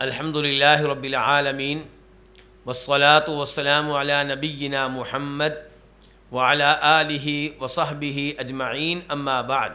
الحمدللہ رب العالمین والصلاة والسلام علی نبینا محمد وعلی آلہ وصحبہ اجمعین اما بعد۔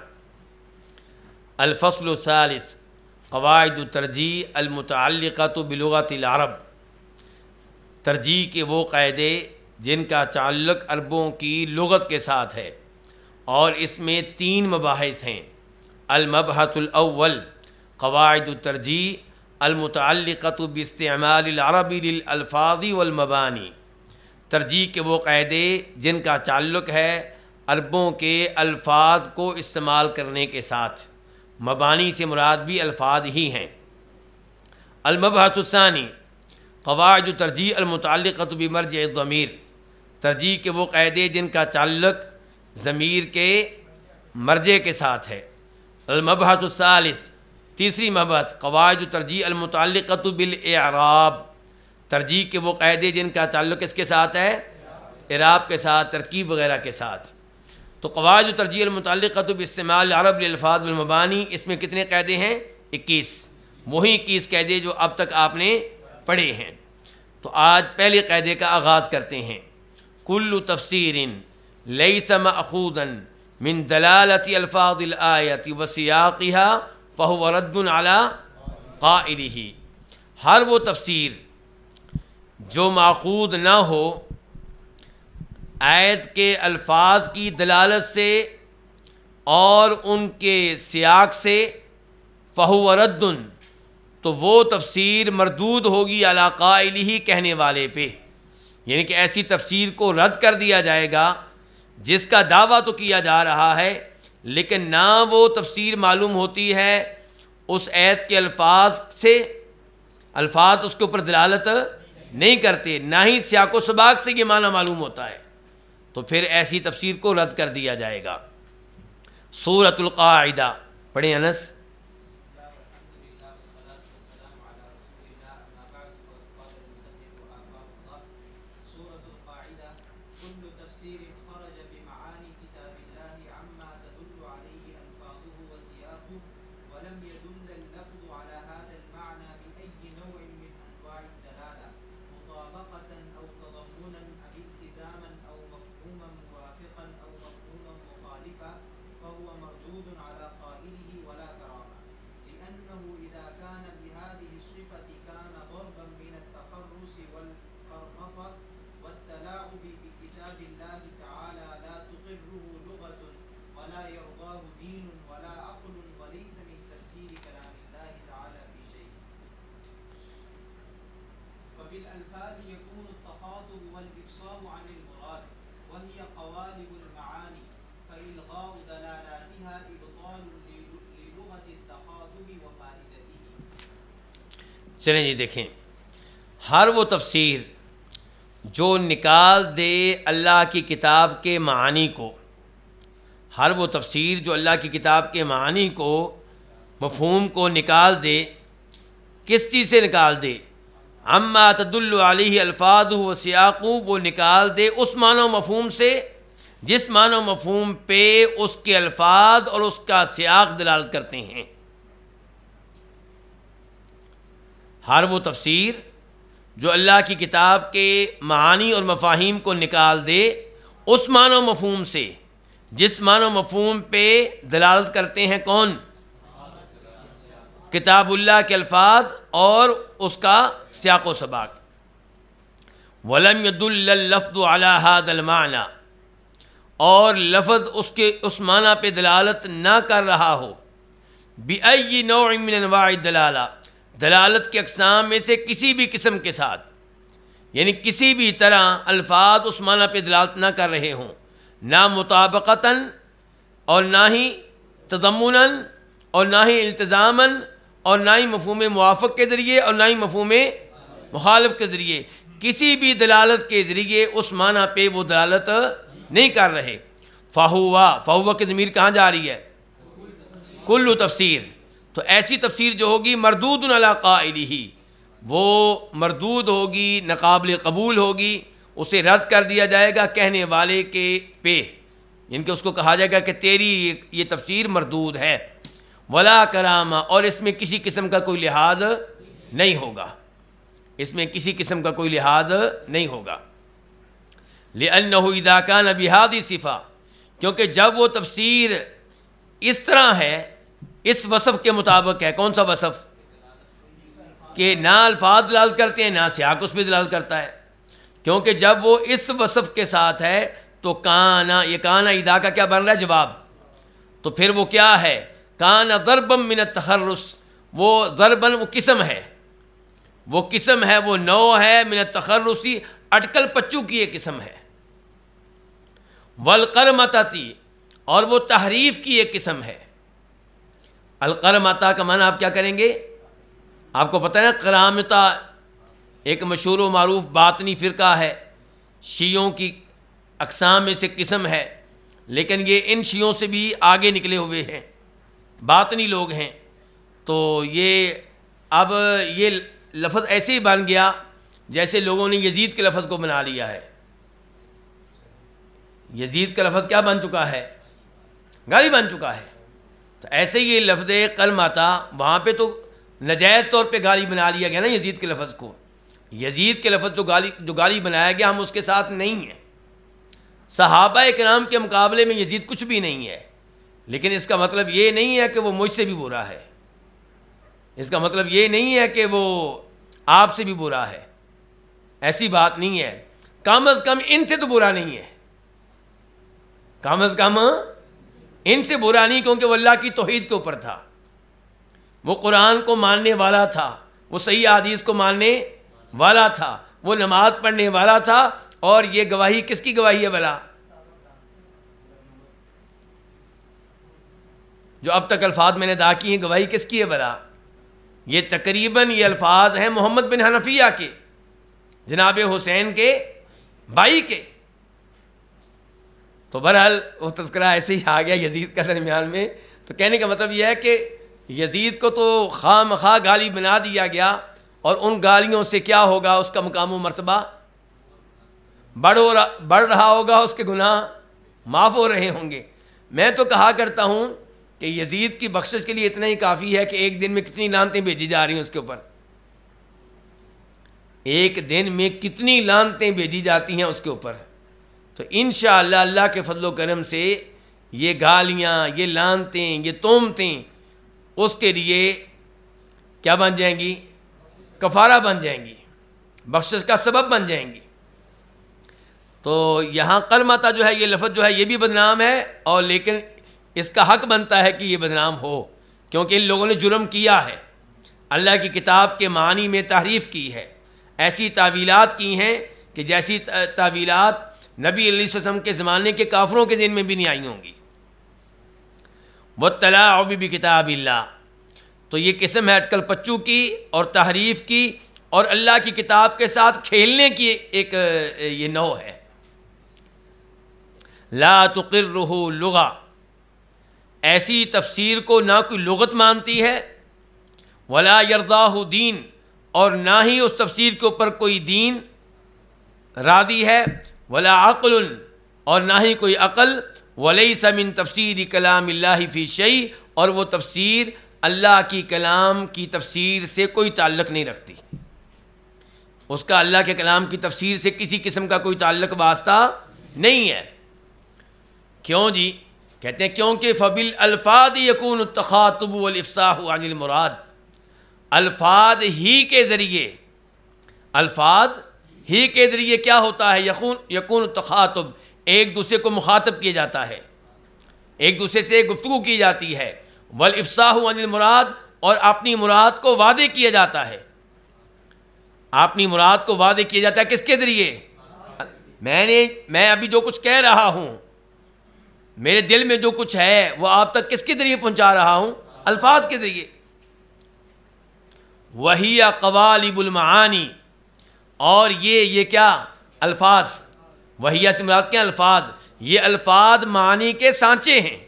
الفصل الثالث قواعد الترجیح المتعلقۃ بلغۃ العرب۔ ترجیح کے وہ قاعدے جن کا تعلق عربوں کی لغت کے ساتھ ہے، اور اس میں 3 مباحث ہیں۔ المبحث الاول قواعد الترجیح المتعلقۃ باستعمال العرب للالفاظ والمبانی۔ ترجیح کے وہ قاعدے جن کا تعلق ہے عربوں کے الفاظ کو استعمال کرنے کے ساتھ، مبانی سے مراد بھی الفاظ ہی ہیں۔ المبحث الثانی قواعد ترجیح المتعلقۃ بمرجع الضمیر۔ ترجیح کے وہ قاعدے جن کا تعلق ضمیر کے مرجع کے ساتھ ہے۔ المبحث الثالث تیسری مبحث قواعد ترجیح المتعلقۃ بالاعراب۔ ترجیح کے وہ قاعدے جن کا تعلق اس کے ساتھ ہے، اعراب کے ساتھ، ترکیب وغیرہ کے ساتھ۔ تو قواعد ترجیح المتعلقۃ باستعمال العرب للالفاظ والمبانی، اس میں کتنے قاعدے ہیں؟ 21۔ وہی 21 قاعدے جو اب تک آپ نے پڑھے ہیں۔ تو آج پہلے قاعدے کا آغاز کرتے ہیں۔ کل تفسیر لیس مأخوذا من دلالۃ الفاظ الآیۃ وسیاقها فهو رد على قائلہ۔ ہر وہ تفسیر جو ماخوذ نہ ہو آیت کے الفاظ کی دلالت سے اور ان کے سیاق سے، فهو رد، تو وہ تفسیر مردود ہوگی علی قائلہ، کہنے والے پہ۔ یعنی کہ ایسی تفسیر کو رد کر دیا جائے گا جس کا دعویٰ تو کیا جا رہا ہے لیکن نہ وہ تفسیر معلوم ہوتی ہے اس آیت کے الفاظ سے، الفاظ اس کے اوپر دلالت نہیں کرتے، نہ ہی سیاق و سباق سے یہ معنی معلوم ہوتا ہے، تو پھر ایسی تفسیر کو رد کر دیا جائے گا۔ سورۃ القاعدہ پڑھیں انس۔ چلیں جی دیکھیں، ہر وہ تفسیر جو نکال دے اللہ کی کتاب کے معانی کو، ہر وہ تفسیر جو اللہ کی کتاب کے معانی کو، مفہوم کو نکال دے، کس چیز سے نکال دے؟ عما تدل علیہ الفاظ و سیاق، وہ نکال دے اس معنی و مفہوم سے جس معنی و مفہوم پہ اس کے الفاظ اور اس کا سیاق دلالت کرتے ہیں۔ ہر وہ تفسیر جو اللہ کی کتاب کے معانی اور مفاہیم کو نکال دے اس معنی و مفہوم سے جس معنی و مفہوم پہ دلالت کرتے ہیں، کون؟ کتاب اللہ کے الفاظ اور اس کا سیاق و سباق۔ وَلَمْ يَدُلَّ اللَّفْظُ عَلَى هَذَا الْمَعْنَى، اور لفظ اس معنی پہ دلالت نہ کر رہا ہو، بِأَيِّ نوع من انواع الدلالہ، دلالت کے اقسام میں سے کسی بھی قسم کے ساتھ، یعنی کسی بھی طرح الفاظ اس معنی پہ دلالت نہ کر رہے ہوں، نہ مطابقتاً اور نہ ہی تضمناً اور نہ ہی التزاماً اور نہ ہی مفہوم موافق کے ذریعے اور نہ ہی مفہوم مخالف کے ذریعے، کسی بھی دلالت کے ذریعے اس معنی پہ وہ دلالت نہیں کر رہے۔ فہو کی ضمیر کہاں جا رہی ہے؟ کل تفسیر۔ تو ایسی تفسیر جو ہوگی مردود علی قائلہ، وہ مردود ہوگی، ناقابل قبول ہوگی، اسے رد کر دیا جائے گا کہنے والے کے پہ، یعنی کہ اس کو کہا جائے گا کہ تیری یہ تفسیر مردود ہے۔ ولا کرامہ، اور اس میں کسی قسم کا کوئی لحاظ نہیں ہوگا، اس میں کسی قسم کا کوئی لحاظ نہیں ہوگا۔ لِأَنَّهُ إِذَا كَانَ بِهَذِهِ صِفَةٍ، کیونکہ جب وہ تفسیر اس طرح ہے، اس وصف کے مطابق ہے۔ کون سا وصف؟ کہ نہ الفاظ دلالت کرتے ہیں نہ سیاق اس پہ دلالت کرتا ہے، کیونکہ جب وہ اس وصف کے ساتھ ہے تو کانا، یہ کانا اذا کا کیا بن رہا ہے؟ جواب۔ تو پھر وہ کیا ہے؟ کانا ضربا من التخرص، وہ ضرباً وہ قسم ہے، وہ قسم ہے، وہ نوع ہے، من التخرصی، اٹکل پچو کی ایک قسم ہے، والقرمطتی، اور وہ تحریف کی ایک قسم ہے۔ القرمطہ کا معنی آپ کیا کریں گے؟ آپ کو پتہ ہے نا، قرامطہ ایک مشہور و معروف باطنی فرقہ ہے، شیعوں کی اقسام میں سے قسم ہے، لیکن یہ ان شیعوں سے بھی آگے نکلے ہوئے ہیں، باطنی لوگ ہیں۔ تو یہ اب یہ لفظ ایسے ہی بن گیا جیسے لوگوں نے یزید کے لفظ کو بنا لیا ہے۔ یزید کا لفظ کیا بن چکا ہے؟ گالی بن چکا ہے۔ تو ایسے ہی یہ لفظ قلمطہ وہاں پہ تو نجائز طور پہ گالی بنا لیا گیا نا یزید کے لفظ کو۔ یزید کے لفظ جو گالی بنایا گیا، ہم اس کے ساتھ نہیں ہیں۔ صحابہ کرام کے مقابلے میں یزید کچھ بھی نہیں ہے، لیکن اس کا مطلب یہ نہیں ہے کہ وہ مجھ سے بھی برا ہے، اس کا مطلب یہ نہیں ہے کہ وہ آپ سے بھی برا ہے، ایسی بات نہیں ہے۔ کم از کم ان سے تو برا نہیں ہے، کم از کم ان سے برا نہیں، کیونکہ وہ اللہ کی توحید کے اوپر تھا، وہ قرآن کو ماننے والا تھا، وہ صحیح حدیث کو ماننے والا تھا، وہ نماز پڑھنے والا تھا۔ اور یہ گواہی کس کی گواہی ہے بھلا؟ جو اب تک الفاظ میں نے ادا کی ہیں، گواہی کس کی ہے بھلا؟ یہ تقریباً یہ الفاظ ہیں محمد بن حنفیہ کے، جناب حسین کے بھائی کے۔ تو بہرحال وہ تذکرہ ایسے ہی آ گیا یزید کا درمیان میں۔ تو کہنے کا مطلب یہ ہے کہ یزید کو تو خواہ مخواہ گالی بنا دیا گیا، اور ان گالیوں سے کیا ہوگا؟ اس کا مقام و مرتبہ بڑھ رہا ہوگا، اس کے گناہ معاف ہو رہے ہوں گے۔ میں تو کہا کرتا ہوں کہ یزید کی بخشش کے لیے اتنا ہی کافی ہے کہ ایک دن میں کتنی لعنتیں بھیجی جا رہی ہیں اس کے اوپر، ایک دن میں کتنی لعنتیں بھیجی جاتی ہیں اس کے اوپر۔ تو انشاءاللہ اللہ کے فضل و کرم سے یہ گالیاں، یہ لعنتیں، یہ تہمتیں اس کے لیے کیا بن جائیں گی؟ کفارہ بن جائیں گی، بخشش کا سبب بن جائیں گی۔ تو یہاں قلمطہ جو ہے، یہ لفظ جو ہے یہ بھی بدنام ہے، اور لیکن اس کا حق بنتا ہے کہ یہ بدنام ہو، کیونکہ ان لوگوں نے جرم کیا ہے، اللہ کی کتاب کے معنی میں تحریف کی ہے، ایسی تعویلات کی ہیں کہ جیسی تعویلات نبی علیہ السلام کے زمانے کے کافروں کے ذہن میں بھی نہیں آئی ہوں گی۔ وَالتَّلَاعُبِ بِكِتَابِ اللَّهِ، تو یہ قسم ہے اٹکل پچو کی اور تحریف کی اور اللہ کی کتاب کے ساتھ کھیلنے کی ایک یہ نوع ہے۔ لا تقرہ لغہ، ایسی تفسیر کو نہ کوئی لغت مانتی ہے، ولا یرضاہ دین، اور نہ ہی اس تفسیر کے اوپر کوئی دین راضی ہے، ولا عقل، اور نہ ہی کوئی عقل، ولیس من تفسیر کلام اللہ فی شیء، اور وہ تفسیر اللہ کی کلام کی تفسیر سے کوئی تعلق نہیں رکھتی، اس کا اللہ کے کلام کی تفسیر سے کسی قسم کا کوئی تعلق واسطہ نہیں ہے۔ کیوں جی؟ کہتے ہیں کیونکہ فبالالفاظ یکون التخاطب والافصاح عن المراد، الفاظ ہی کے ذریعے، الفاظ ہی کے ذریعے کیا ہوتا ہے؟ یکون التخاطب، ایک دوسرے کو مخاطب کیا جاتا ہے، ایک دوسرے سے گفتگو کی جاتی ہے، والافصاح عن المراد، اور اپنی مراد کو واضح کیا جاتا ہے، اپنی مراد کو واضح کیا جاتا ہے کس کے ذریعے؟ میں ابھی جو کچھ کہہ رہا ہوں، میرے دل میں جو کچھ ہے وہ آپ تک کس کے ذریعے پہنچا رہا ہوں؟ الفاظ کے ذریعے۔ وہی قوالب المعانی، اور یہ کیا؟ الفاظ، وہی سے مراد کیا؟ الفاظ، یہ الفاظ معنی کے سانچے ہیں،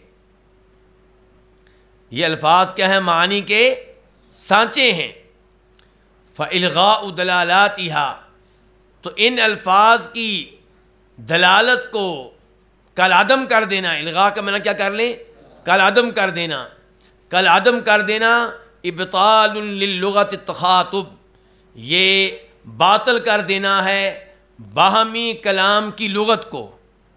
یہ الفاظ کیا ہیں؟ معنی کے سانچے ہیں۔ فَإِلْغَاءُ دَلَالَاتِهَا، تو ان الفاظ کی دلالت کو کل عدم کر دینا، الغاء کا معنی کیا کر لیں؟ کل عدم کر دینا، کل عدم کر دینا، ابطال للغت التخاطب، یہ باطل کر دینا ہے باہمی کلام کی لغت کو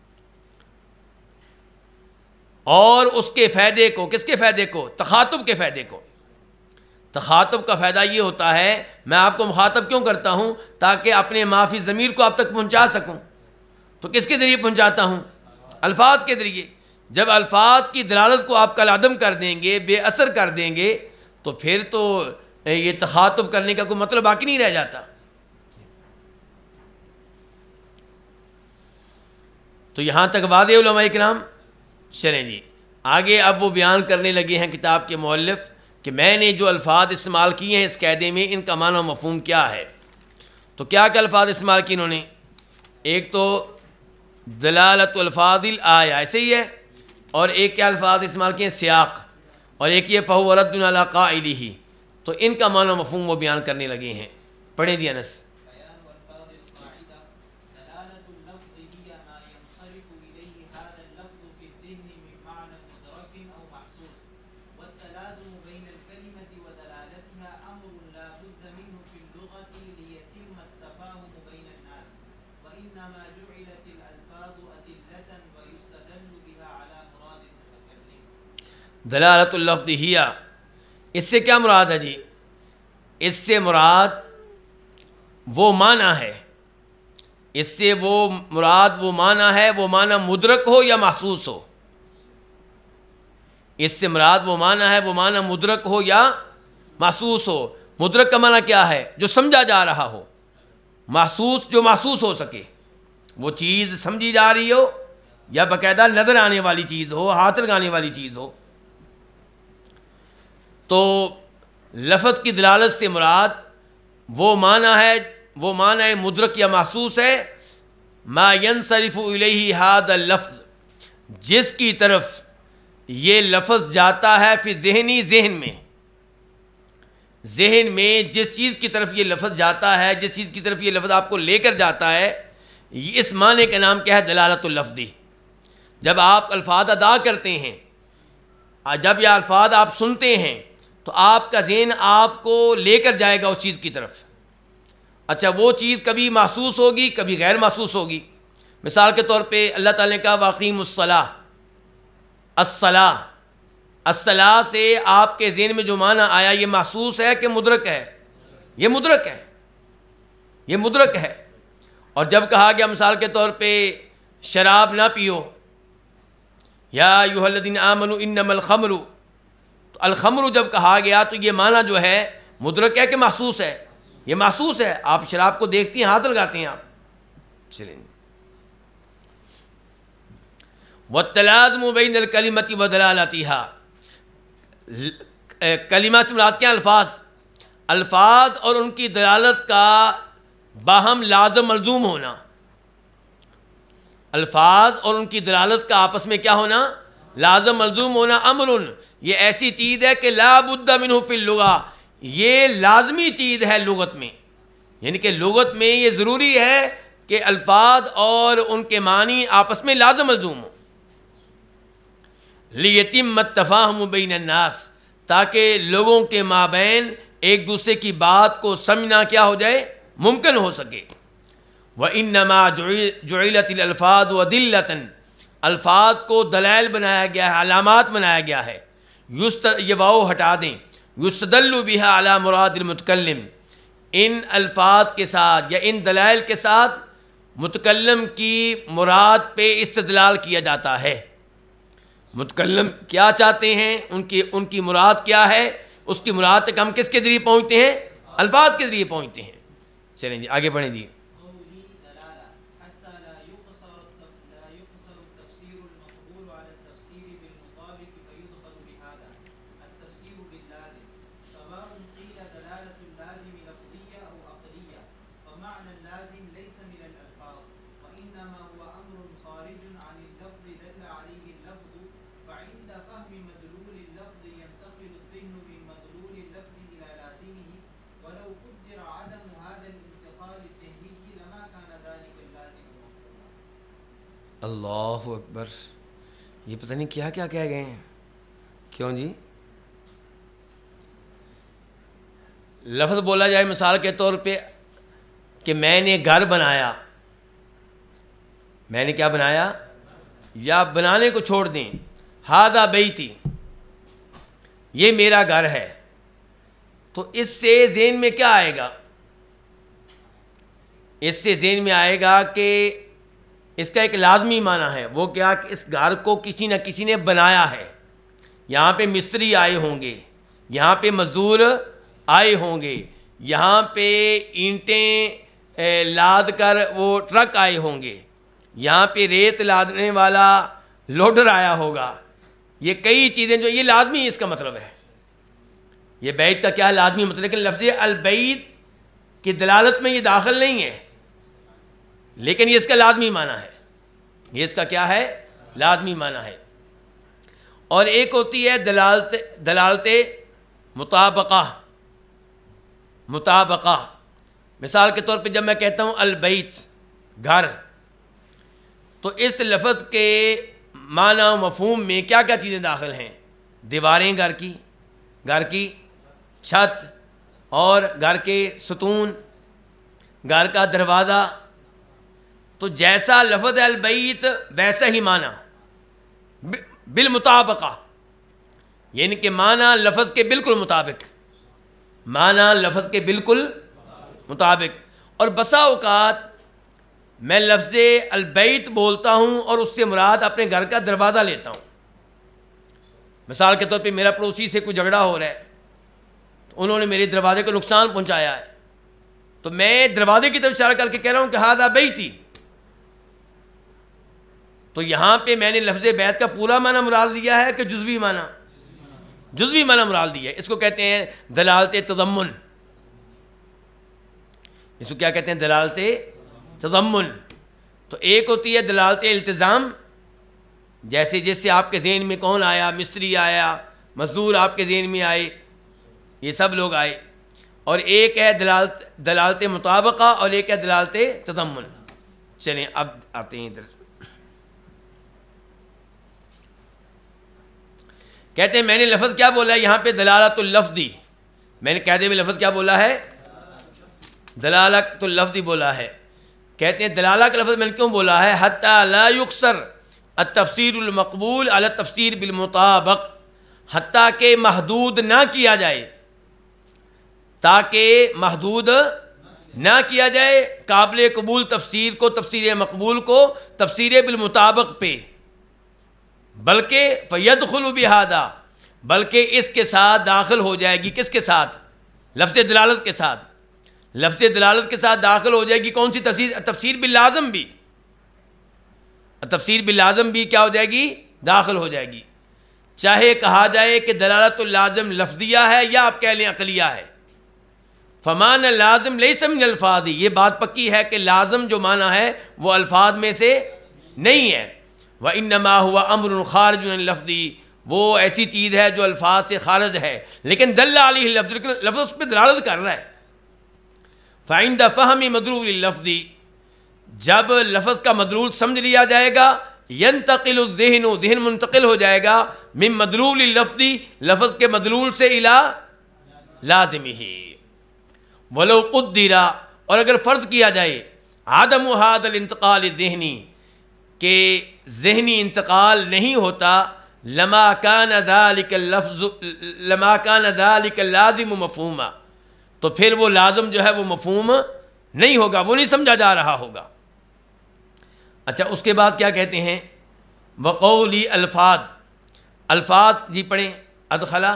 اور اس کے فائدے کو. کس کے فائدے کو؟ تخاطب کے فائدے کو. تخاطب کا فائدہ یہ ہوتا ہے میں آپ کو مخاطب کیوں کرتا ہوں؟ تاکہ اپنے معافی ضمیر کو آپ تک پہنچا سکوں. تو کس کے ذریعے پہنچاتا ہوں؟ الفاظ کے ذریعے. جب الفاظ کی دلالت کو آپ کالعدم کر دیں گے، بے اثر کر دیں گے، تو پھر تو یہ تخاطب کرنے کا کوئی مطلب باقی نہیں رہ جاتا. تو یہاں تک واضح علماء کرام. چلیں جی آگے اب وہ بیان کرنے لگے ہیں کتاب کے مؤلف کہ میں نے جو الفاظ استعمال کیے ہیں اس قاعدے میں ان کا معنی و مفہوم کیا ہے. تو کیا کیا الفاظ استعمال کیے انہوں نے؟ ایک تو دلالت الفاظ الآیہ، ایسے ہی ہے، اور ایک کیا الفاظ استعمال کیے ہیں؟ سیاق، اور ایک یہ فہو رد علی قائلہ. تو ان کا معنی و مفہوم وہ بیان کرنے لگے ہیں. پڑھیں جی انس. دلالت اللفظ ہی، اس سے کیا مراد ہے جی؟ اس سے مراد وہ معنی ہے، اس سے وہ مراد وہ معنی ہے، وہ معنی مدرک ہو یا محسوس ہو. اس سے مراد وہ معنی ہے، وہ معنی مدرک ہو یا محسوس ہو. مدرک کا معنی کیا ہے؟ جو سمجھا جا رہا ہو. محسوس جو محسوس ہو سکے، وہ چیز سمجھی جا رہی ہو یا باقاعدہ نظر آنے والی چیز ہو، ہاتھ لگانے والی چیز ہو. تو لفظ کی دلالت سے مراد وہ معنی ہے، وہ معنی مدرک یا محسوس ہے ما ینصرف الیہ ھذا اللفظ، جس کی طرف یہ لفظ جاتا ہے فی ذہنی، ذہن میں جس چیز کی طرف یہ لفظ جاتا ہے، جس چیز کی طرف یہ لفظ آپ کو لے کر جاتا ہے، اس معنی کا نام کیا ہے؟ دلالت اللفظی. جب آپ الفاظ ادا کرتے ہیں، جب یہ الفاظ آپ سنتے ہیں تو آپ کا ذہن آپ کو لے کر جائے گا اس چیز کی طرف. اچھا وہ چیز کبھی محسوس ہوگی، کبھی غیر محسوس ہوگی. مثال کے طور پہ اللہ تعالیٰ نے کہا واقیم الصلاۃ، الصلاۃ سے آپ کے ذہن میں جو معنی آیا یہ محسوس ہے کہ مدرک ہے؟ یہ مدرک ہے، یہ مدرک ہے. اور جب کہا گیا مثال کے طور پہ شراب نہ پیو، یا ایھا الذین آمنوا انما الخمر، تو الخمر جب کہا گیا تو یہ معنی جو ہے مدرک ہے کہ محسوس ہے؟ یہ محسوس ہے. آپ شراب کو دیکھتی ہیں، ہاتھ لگاتے ہیں آپ. چلیں. والتلازم بین الکلمۃ ودلالتھا، کلمہ سے مراد کیا؟ الفاظ اور ان کی دلالت کا باہم لازم ملزوم ہونا. الفاظ اور ان کی دلالت کا آپس میں کیا ہونا؟ لازم ملزوم ہونا. امر، یہ ایسی چیز ہے کہ لا بد منہ فی اللغہ، یہ لازمی چیز ہے لغت میں. یعنی کہ لغت میں یہ ضروری ہے کہ الفاظ اور ان کے معنی آپس میں لازم ملزوم ہوں. لیتم التفاہم بین الناس، تاکہ لوگوں کے مابین ایک دوسرے کی بات کو سمجھنا کیا ہو جائے؟ ممکن ہو سکے. وَإِنَّمَا جُعِلَتِ الْأَلْفَاظُ وَدِلَّةً، الفاظ کو دلائل بنایا گیا ہے، علامات بنایا گیا ہے. یہ واو ہٹا دیں. یُسْتَدَلُّ بِهَا عَلَى مُرَادِ الْمُتَكَلِّمِ، ان الفاظ کے ساتھ یا ان دلائل کے ساتھ متکلم کی مراد پہ استدلال کیا جاتا ہے. متکلم کیا چاہتے ہیں، ان کی مراد کیا ہے، اس کی مراد تک ہم کس کے ذریعے پہنچتے ہیں؟ الفاظ کے ذریعے پہنچتے ہیں. چلیں جی آگے بڑھیں جی. اللہ اکبر، یہ پتہ نہیں کیا کیا کہہ گئے ہیں. کیوں جی؟ لفظ بولا جائے مثال کے طور پہ کہ میں نے گھر بنایا، میں نے کیا بنایا، یا بنانے کو چھوڑ دیں، ہذا بیتی، یہ میرا گھر ہے، تو اس سے ذہن میں کیا آئے گا؟ اس سے ذہن میں آئے گا کہ اس کا ایک لازمی معنی ہے، وہ کیا کہ اس گھر کو کسی نہ کسی نے بنایا ہے، یہاں پہ مستری آئے ہوں گے، یہاں پہ مزدور آئے ہوں گے، یہاں پہ اینٹیں لاد کر وہ ٹرک آئے ہوں گے، یہاں پہ ریت لادنے والا لوڈر آیا ہوگا، یہ کئی چیزیں جو یہ لازمی اس کا مطلب ہے، یہ بیت کا کیا لازمی مطلب، لیکن لفظ البیت کی دلالت میں یہ داخل نہیں ہے، لیکن یہ اس کا لازمی معنی ہے، یہ اس کا کیا ہے، لازمی معنی ہے۔ اور ایک ہوتی ہے دلالت مطابقہ، مطابقہ، مثال کے طور پہ جب میں کہتا ہوں البیت گھر، تو اس لفظ کے معنی و مفہوم میں کیا کیا چیزیں داخل ہیں؟ دیواریں گھر کی چھت، اور گھر کے ستون، گھر کا دروازہ، تو جیسا لفظ البیت ویسا ہی معنی بالمطابقہ، یعنی کہ معنی لفظ کے بالکل مطابق، معنی لفظ کے بالکل مطابق۔ اور بسا اوقات میں لفظ البیت بولتا ہوں اور اس سے مراد اپنے گھر کا دروازہ لیتا ہوں، مثال کے طور پہ میرا پڑوسی سے کوئی جھگڑا ہو رہا ہے، تو انہوں نے میرے دروازے کو نقصان پہنچایا ہے، تو میں دروازے کی طرف اشارہ کر کے کہہ رہا ہوں کہ ھذا بیتی، تو یہاں پہ میں نے لفظ بیت کا پورا معنی مراد لیا ہے کہ جزوی معنی؟ جزوی معنی مراد دیا ہے۔ اس کو کہتے ہیں دلالت تضمن، اس کو کیا کہتے ہیں؟ دلالت تضمن۔ تو ایک ہوتی ہے دلالت التزام، جیسے جس سے آپ کے ذہن میں کون آیا، مستری آیا، مزدور آپ کے ذہن میں آئے، یہ سب لوگ آئے، اور ایک ہے دلالت مطابقہ، اور ایک ہے دلالت تضمن۔ چلیں اب آتے ہیں ادھر، کہتے ہیں میں نے لفظ کیا بولا ہے یہاں پہ؟ دلالت اللفظی، میں نے قاعدے میں لفظ کیا بولا ہے؟ دلالت اللفظی بولا ہے۔ کہتے ہیں دلالہ کا لفظ میں نے کیوں بولا ہے؟ حتی لا یقصر التفسیر المقبول علی التفسیر بالمطابق، حتیٰ کہ محدود نہ کیا جائے، تاکہ محدود نہ کیا جائے قابل قبول تفسیر کو، تفسیر مقبول کو تفسیر بالمطابق پہ، بلکہ فیدخل بہذا، بلکہ اس کے ساتھ داخل ہو جائے گی، کس کے ساتھ؟ لفظ دلالت کے ساتھ، لفظ دلالت کے ساتھ داخل ہو جائے گی کون سی تفسیر؟ تفسیر باللازم بھی، تفسیر باللازم بھی کیا ہو جائے گی؟ داخل ہو جائے گی، چاہے کہا جائے کہ دلالت اللازم لفظیہ ہے یا آپ کہہ لیں عقلیہ ہے۔ فمان اللازم لیس من الفاظ، یہ بات پکی ہے کہ لازم جو معنی ہے وہ الفاظ میں سے نہیں ہے۔ وَإِنَّمَا هُوَ أَمْرٌ خَارِجٌ عَنِ اللَّفْظِ، وہ ایسی چیز ہے جو الفاظ سے خارج ہے، لیکن دل علیہ اللفظ، لیکن لفظ اس پہ دلالت کر رہا ہے۔ فَعِنْدَ فَهْمِ مَدْلُولِ اللَّفْظِ، جب لفظ کا مدلول سمجھ لیا جائے گا، يَنْتَقِلُ الذِّهْنُ، ذہن منتقل ہو جائے گا، من مدلول اللفظ، لفظ کے مدلول سے الى لازمہ۔ وَلَوْ قُدِّرَ، اور اگر فرض کیا جائے، عدم هذا الانتقال الذہنی، کہ ذہنی انتقال نہیں ہوتا، لما كان ذلك اللفظ، لما كان ذلك اللازم مفہوما، تو پھر وہ لازم جو ہے وہ مفہوم نہیں ہوگا، وہ نہیں سمجھا جا رہا ہوگا۔ اچھا اس کے بعد کیا کہتے ہیں؟ وقولی الفاظ، الفاظ جی پڑھیں، ادخلا،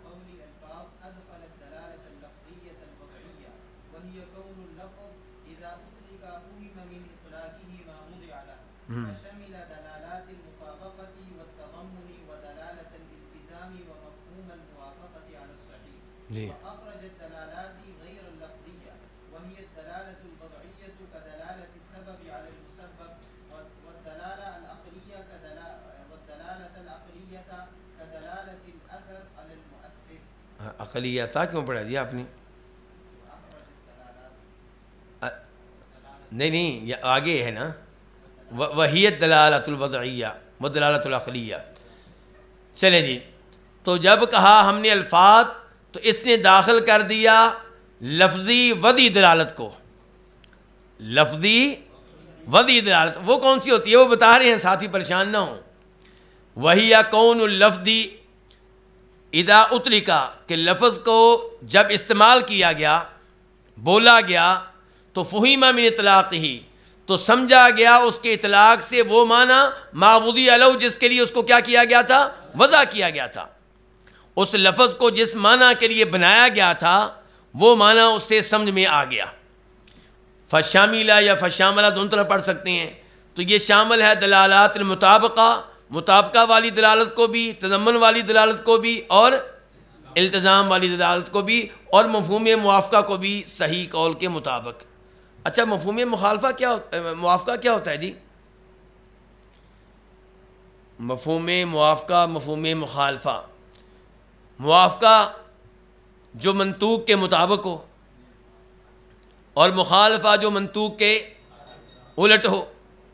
فشمل دلالات المطابقة والتضمن ودلالة الالتزام ومفهوم الموافقة على الصحيح، وأخرج الدلالات غير اللفظية وهي الدلالة الوضعية كدلالة السبب على المسبب، والدلالة العقلية كدلالة الأثر على المؤثر۔ عقلیہ تھا کیوں پڑھا دیا آپ نے؟ نہیں یہ آگے ہے نا، وہی الدلالۃ الوضعیہ والدلالۃ العقلیہ۔ چلیں جی، تو جب کہا ہم نے الفاظ، تو اس نے داخل کر دیا لفظی ودی دلالت کو. لفظی ودی دلالت وہ کون سی ہوتی ہے؟ وہ بتا رہے ہیں، ساتھی پریشان نہ ہوں. وہی کون اللفظی اذا اطلقا، کہ لفظ کو جب استعمال کیا گیا، بولا گیا، تو فہیم من اطلاقہ، تو سمجھا گیا اس کے اطلاق سے وہ معنی ما وضع لہ، جس کے لیے اس کو کیا کیا گیا تھا؟ وضع کیا گیا تھا. اس لفظ کو جس معنی کے لیے بنایا گیا تھا وہ معنی اس سے سمجھ میں آ گیا. فشاملہ یا فشاملہ دونوں طرح پڑھ سکتے ہیں. تو یہ شامل ہے دلالات المطابقہ، مطابقہ والی دلالت کو بھی، تضمن والی دلالت کو بھی، اور التزام والی دلالت کو بھی، اور مفہوم موافقہ کو بھی صحیح قول کے مطابق. اچھا، مفہوم مخالفہ کیا موافقہ کیا ہوتا ہے جی؟ مفہوم موافقہ، مفہوم مخالفہ. موافقہ جو منطوق کے مطابق ہو، اور مخالفہ جو منطوق کے الٹ ہو.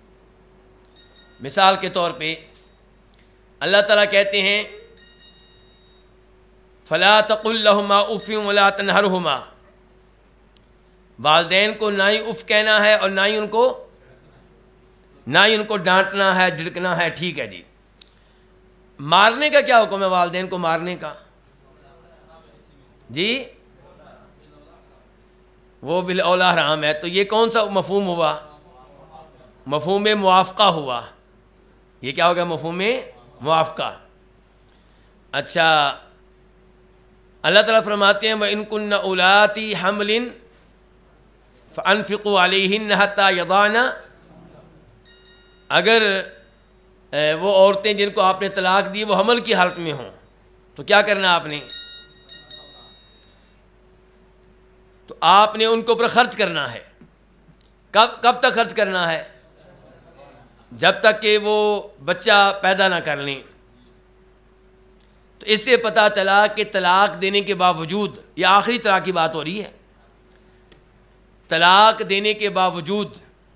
مثال کے طور پہ اللہ تعالیٰ کہتے ہیں فَلَا تَقُلْ لَهُمَا اُفٍّ وَلَا تَنْهَرْهُمَا، والدین کو نہ ہی اف کہنا ہے اور نہ ہی ان کو ڈانٹنا ہے، جھڑکنا ہے. ٹھیک ہے جی. مارنے کا کیا حکم ہے والدین کو مارنے کا؟ جی وہ بالاولیٰ حرام ہے. تو یہ کون سا مفہوم ہوا؟ مفہوم موافقہ ہوا. یہ کیا ہوگا؟ مفہوم موافقہ. اچھا، اللہ تعالیٰ فرماتے ہیں وَإِن كُنَّ أُولَاتِ حَمْلٍ فَأَنفِقُوا عَلَيْهِنَّ حَتَّى يَضَعْنَ، اگر وہ عورتیں جن کو آپ نے طلاق دی وہ حمل کی حالت میں ہوں تو کیا کرنا آپ نے؟ تو آپ نے ان کے اوپر خرچ کرنا ہے. کب تک خرچ کرنا ہے؟ جب تک کہ وہ بچہ پیدا نہ کر لیں. تو اس سے پتہ چلا کہ طلاق دینے کے باوجود، یہ آخری طلاق کی بات ہو رہی ہے، طلاق دینے کے باوجود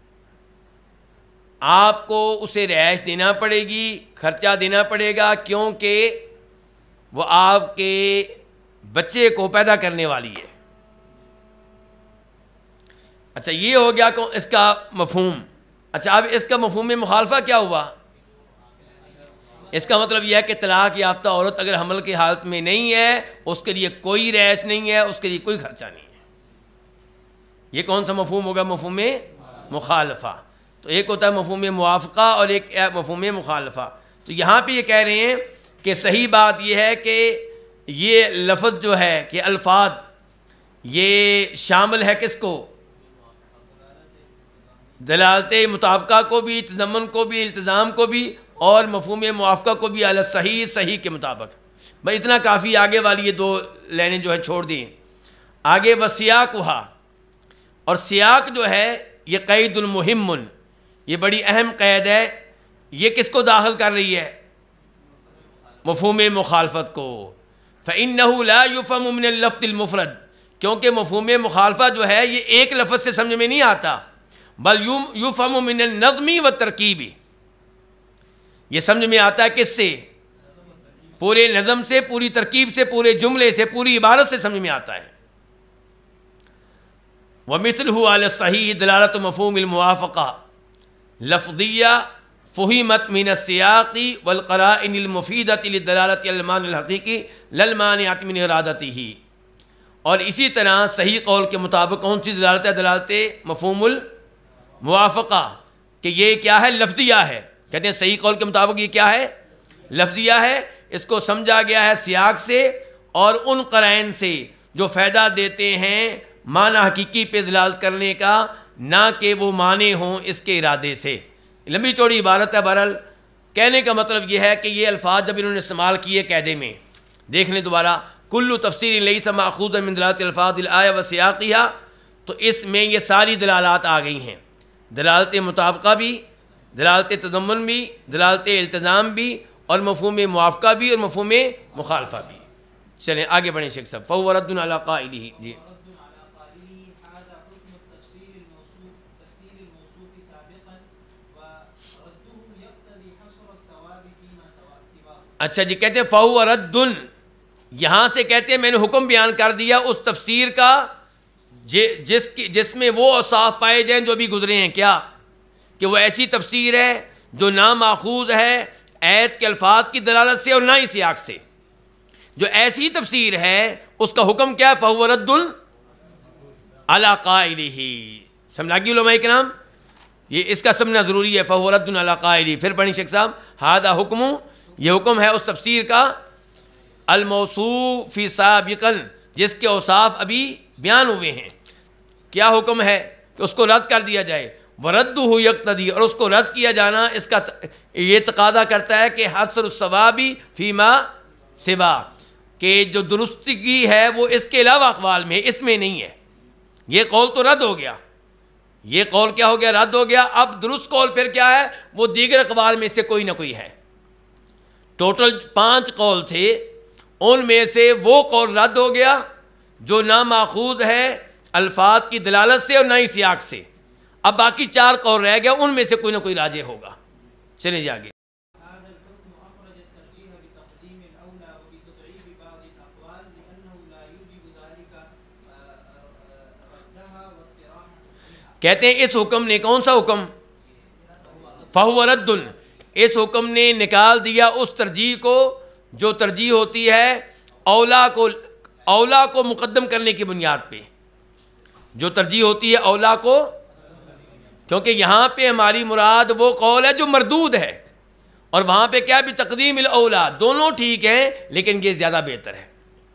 آپ کو اسے رہائش دینا پڑے گی، خرچہ دینا پڑے گا، کیونکہ وہ آپ کے بچے کو پیدا کرنے والی ہے. اچھا، یہ ہو گیا اس کا مفہوم. اچھا، اب اس کا مفہوم مخالفہ کیا ہوا؟ اس کا مطلب یہ ہے کہ طلاق یافتہ عورت اگر حمل کی حالت میں نہیں ہے، اس کے لیے کوئی رہائش نہیں ہے، اس کے لیے کوئی خرچہ نہیں ہے. یہ کون سا مفہوم ہوگا؟ مفہوم مخالفہ. تو ایک ہوتا ہے مفہوم موافقہ اور ایک مفہوم مخالفہ. تو یہاں پہ یہ کہہ رہے ہیں کہ صحیح بات یہ ہے کہ یہ لفظ جو ہے کہ الفاظ یہ شامل ہے کس کو؟ دلالت مطابقہ کو بھی، تضمن کو بھی، التزام کو بھی، اور مفہوم موافقہ کو بھی علی صحیح، صحیح کے مطابق. بھائی اتنا کافی. آگے والی یہ دو لائنیں جو ہیں چھوڑ دیں. آگے وسیاقھا، اور سیاق جو ہے یہ قید المہم، یہ بڑی اہم قید ہے. یہ کس کو داخل کر رہی ہے؟ مفہوم مخالفت کو. فإنہ لا یفہم من اللفظ المفرد، کیونکہ مفہوم مخالفہ جو ہے یہ ایک لفظ سے سمجھ میں نہیں آتا، بل یفہم من النظم والترکیب، یہ سمجھ میں آتا ہے کس سے؟ پورے نظم سے، پوری ترکیب سے، پورے جملے سے، پوری عبارت سے سمجھ میں آتا ہے. ومثلہ علی الصحیح دلالت مفہوم الموافقہ لفظیہ فہمت من السیاق والقرائن المفیدۃ للدلالۃ علی المعنی الحقیقی لا المانعۃ من ارادتہ. اور اسی طرح صحیح قول کے مطابق کون سی دلالت ہے؟ دلالت مفہوم الموافقہ، کہ یہ کیا ہے؟ لفظیہ ہے. کہتے ہیں صحیح قول کے مطابق یہ کیا ہے؟ لفظیہ ہے. اس کو سمجھا گیا ہے سیاق سے اور ان قرائن سے جو فائدہ دیتے ہیں معنی حقیقی پہ دلالت کرنے کا، نہ کہ وہ معنی ہوں اس کے ارادے سے. لمبی چوڑی عبارت ہے. بہرحال کہنے کا مطلب یہ ہے کہ یہ الفاظ جب انہوں نے استعمال کیے قاعدے میں، دیکھ لیں دوبارہ، کل تفسیر لیس ماخوذ من دلالت الفاظ الآیہ و سیاقہا، تو اس میں یہ ساری دلالات آ گئی ہیں. دلالت مطابقہ بھی، دلالت تضمن بھی، دلالت التزام بھی، اور مفہوم موافقہ بھی، اور مفہوم مخالفہ بھی. چلیں آگے بڑھیں شیخ صاحب. فہو رد علی قائلہ. جی اچھا جی، کہتے ہیں فہو رد، یہاں سے کہتے ہیں میں نے حکم بیان کر دیا اس تفسیر کا جس میں وہ اوصاف پائے جائیں جو ابھی گزرے ہیں، کیا کہ وہ ایسی تفسیر ہے جو نہ ماخوذ ہے آیت کے الفاظ کی دلالت سے اور نہ ہی سیاق سے. جو ایسی تفسیر ہے اس کا حکم کیا ہے؟ فَهُوَ رَدٌّ عَلَىٰ قَائِلِهِ. سمجھا گی علماء کرام؟ یہ اس کا سمجھنا ضروری ہے. فَهُوَ رَدٌّ عَلَىٰ قَائِلِهِ. پھر پڑھیں شیخ صاحب. هذا حکم، یہ حکم ہے اس تفسیر کا الموصوف فی سابقاً، جس کے اوصاف ابھی بیان ہوئے ہیں. کیا حکم ہے؟ کہ اس کو رد کر دیا جائے. وَرَدُّهُ يَقْتَضِي، اور اس کو رد کیا جانا اس کا یہ تقاضا کرتا ہے کہ حصر الصواب فیما سوا، کہ جو درستگی ہے وہ اس کے علاوہ اقوال میں، اس میں نہیں ہے. یہ قول تو رد ہو گیا، یہ قول کیا ہو گیا؟ رد ہو گیا. اب درست قول پھر کیا ہے؟ وہ دیگر اقوال میں سے کوئی نہ کوئی ہے. ٹوٹل 5 قول تھے، ان میں سے وہ قول رد ہو گیا جو نہ ماخوذ ہے الفاظ کی دلالت سے اور نہ ہی سیاق سے. اب باقی 4 قول رہ گیا، ان میں سے کوئی نہ کوئی راجح ہوگا. چلیں جی آگے. هذا الحكم أخرج الترجيح بتقديم الأولى وبتضعيف بعض الأقوال لأنه لا يوجب ذلك ردها واقتراح حكمها. کہتے ہیں اس حکم نے، کون سا حکم؟ فَهُوَ رَدٌّ. اس حکم نے نکال دیا اس ترجیح کو جو ترجیح ہوتی ہے اولا کو مقدم کرنے کی بنیاد پہ. جو ترجیح ہوتی ہے اولا کو، کیونکہ یہاں پہ ہماری مراد وہ قول ہے جو مردود ہے، اور وہاں پہ کیا بھی تقدیم الاولا، دونوں ٹھیک ہیں لیکن یہ زیادہ بہتر ہے.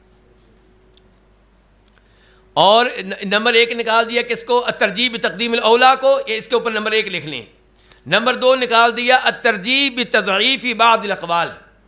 اور نمبر 1 نکال دیا کس کو؟ الترجیح بتقدیم الاولا کو. یہ اس کے اوپر نمبر 1 لکھ لیں. نمبر 2 نکال دیا الترجیح بتضعیف بعض الاقوال،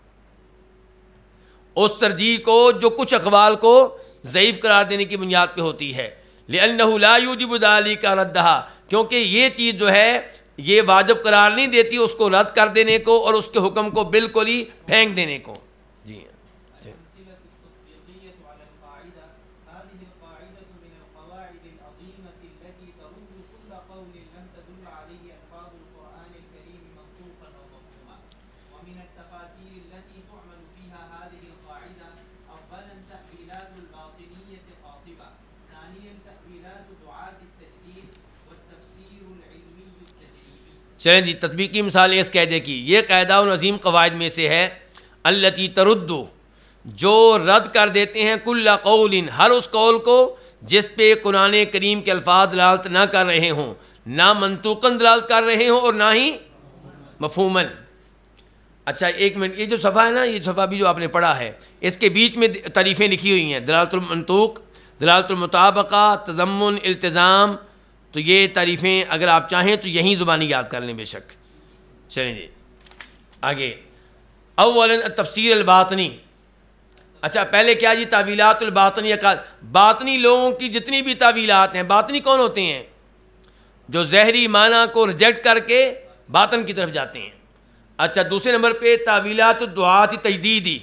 اس ترجیح کو جو کچھ اقوال کو ضعیف قرار دینے کی بنیاد پہ ہوتی ہے. لأنه لا يوجب ذلك ردها، کیونکہ یہ چیز جو ہے یہ واجب قرار نہیں دیتی اس کو رد کر دینے کو اور اس کے حکم کو بالکل ہی پھینک دینے کو. جی الأمثلة التطبيقية على القاعدة. هذه القاعدة من القواعد العظيمة التي ترد كل قول لم تدل عليه ألفاظ القرآن الكريم منطوقا أو مفهوما. ومن التفاسير التي تعمل فيها هذه القاعدة أولا تأويلات الباطنية قاطبة، ثانيا تأويلات دعاة التجديد والتفسير العلمي التجريبي. چلیں جی، تطبیقی مثال اس قاعدے کی. یہ قاعدہ ان عظیم قواعد میں سے ہے التی ترد، جو رد کر دیتے ہیں کل قول، ہر اس قول کو جس پہ قرآن کریم کے الفاظ دلالت نہ کر رہے ہوں، نہ منطوقاً دلالت کر رہے ہوں اور نہ ہی مفہوماً. اچھا ایک منٹ، یہ جو صفحہ ہے نا، یہ صفحہ بھی جو آپ نے پڑھا ہے، اس کے بیچ میں تعریفیں لکھی ہوئی ہیں: دلالت المنطوق، دلالت المطابقہ، تضمن، التزام. تو یہ تعریفیں اگر آپ چاہیں تو یہیں زبانی یاد کر لیں بے شک. چلیں جی آگے. اولا التفسیر الباطنی. اچھا پہلے کیا جی؟ تعویلات الباطنی. باطنی لوگوں کی جتنی بھی تعویلات ہیں، باطنی کون ہوتے ہیں؟ جو ظاہری معنی کو ریجیکٹ کر کے باطن کی طرف جاتے ہیں. اچھا دوسرے نمبر پہ تعویلات الدعات تجدیدی،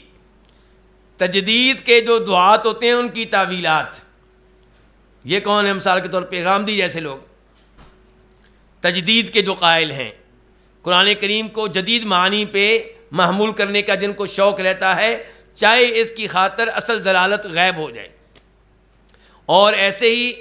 تجدید کے جو دعات ہوتے ہیں ان کی تعویلات. یہ کون ہے؟ مثال کے طور پہ غامدی جیسے لوگ، تجدید کے جو قائل ہیں، قرآن کریم کو جدید معانی پہ محمول کرنے کا جن کو شوق رہتا ہے، چاہے اس کی خاطر اصل دلالت غائب ہو جائے. اور ایسے ہی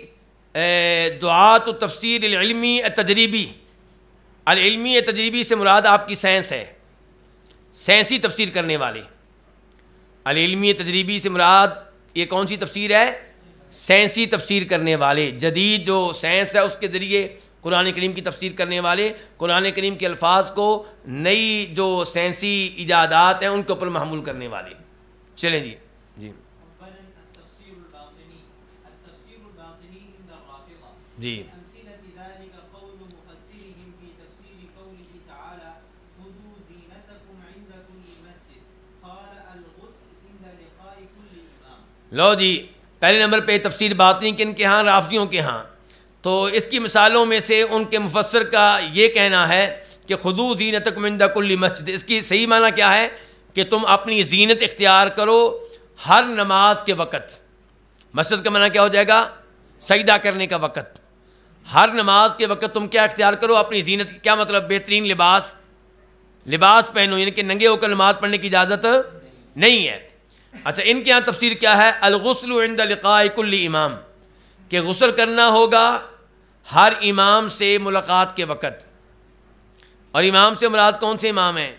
دعات و تفسیر العلمی التجریبی. العلمی تجریبی سے مراد آپ کی سائنس ہے، سائنسی تفسیر کرنے والے. العلمی تجریبی سے مراد یہ کون سی تفسیر ہے؟ سائنسی تفسیر کرنے والے. جدید جو سائنس ہے اس کے ذریعے قرآن کریم کی تفسیر کرنے والے، قرآن کریم کے الفاظ کو نئی جو سائنسی ایجادات ہیں ان کے اوپر محمول کرنے والے. چلیں جی جی أولاً التفسير الباطني. التفسير الباطني عند الرافضة. جی من أمثلة ذلك قول مفسرهم في تفسير قوله تعالى خذوا زينتكم عند كل مسجد قال الغسل عند لقاء كل إمام. لو جی پہلے نمبر پہ تفسیر باطنی کن کے ہاں؟ رافضیوں کے ہاں. تو اس کی مثالوں میں سے ان کے مفسر کا یہ کہنا ہے کہ خذوا زینتکم عند کل مسجد. اس کی صحیح معنی کیا ہے؟ کہ تم اپنی زینت اختیار کرو ہر نماز کے وقت. مسجد کا معنی کیا ہو جائے گا؟ سجدہ کرنے کا وقت. ہر نماز کے وقت تم کیا اختیار کرو؟ اپنی زینت. کیا مطلب؟ بہترین لباس پہنو، یعنی کہ ننگے ہو کر نماز پڑھنے کی اجازت نہیں ہے. اچھا ان کے یہاں تفسیر کیا ہے؟ الغسل عند لقاء کل امام. کہ غسل کرنا ہوگا ہر امام سے ملاقات کے وقت. اور امام سے مراد کون سے امام ہیں؟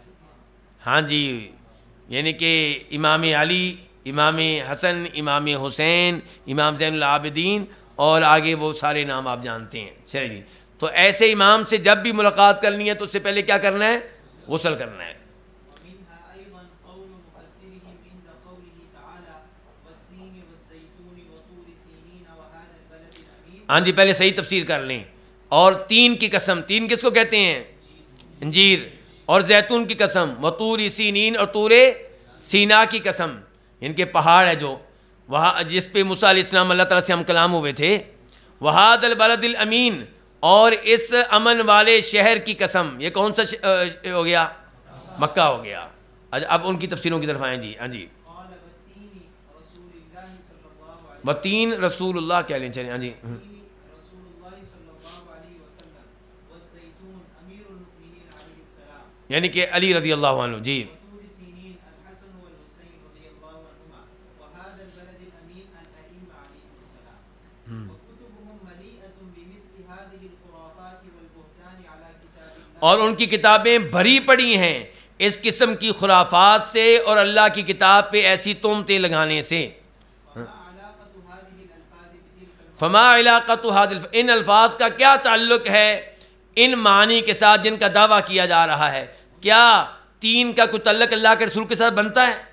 ہاں جی، یعنی کہ امام علی، امام حسن، امام حسین، امام زین العابدین اور آگے وہ سارے نام آپ جانتے ہیں. چلیے جی، تو ایسے امام سے جب بھی ملاقات کرنی ہے تو اس سے پہلے کیا کرنا ہے؟ غسل کرنا ہے. ومنها أيضا قول مفسرهم عند قوله تعالى والتين والزيتون وطور سينين وهذا البلد الأمين. ہاں جی، پہلے صحیح تفسیر کر لیں. اور تین کی قسم، تین کس کو کہتے ہیں؟ انجیر. اور زیتون کی قسم، وطور سینین، اور طور سینا کی قسم، ان کے پہاڑ ہے جو وہاں جس پہ موسیٰ علیہ السلام اللہ تعالیٰ سے ہم کلام ہوئے تھے. وہاد البلد الامین، اور اس امن والے شہر کی قسم. یہ کون سا ہو گیا؟ مکہ ہو گیا. اب ان کی تفسیروں کی طرف آئیں جی. ہاں جی، قال والتين رسول الله صلى الله عليه وتین رسول اللہ کہہ لیں. چلیں ہاں جی. والتين رسول الله صلى الله عليه وسلم والزيتون أمير المؤمنين عليه السلام یعنی کہ علی رضی اللہ عنہ. جی، وطور سينين الحسن والحسين رضي الله عنهما وهذا البلد الأمين الأئمة عليهم السلام وكتبهم مليئة بمثل هذه الخرافات والبهتان على كتاب الله. اور ان کی کتابیں بھری پڑی ہیں اس قسم کی خرافات سے اور اللہ کی کتاب پہ ایسی تہمتیں لگانے سے. فما علاقة هذه الألفاظ بتلك فما علاقۃ هذه ان الفاظ کا کیا تعلق ہے ان معنی کے ساتھ جن کا دعویٰ کیا جا رہا ہے؟ کیا تین کا کوئی تعلق اللہ کے رسول کے ساتھ بنتا ہے؟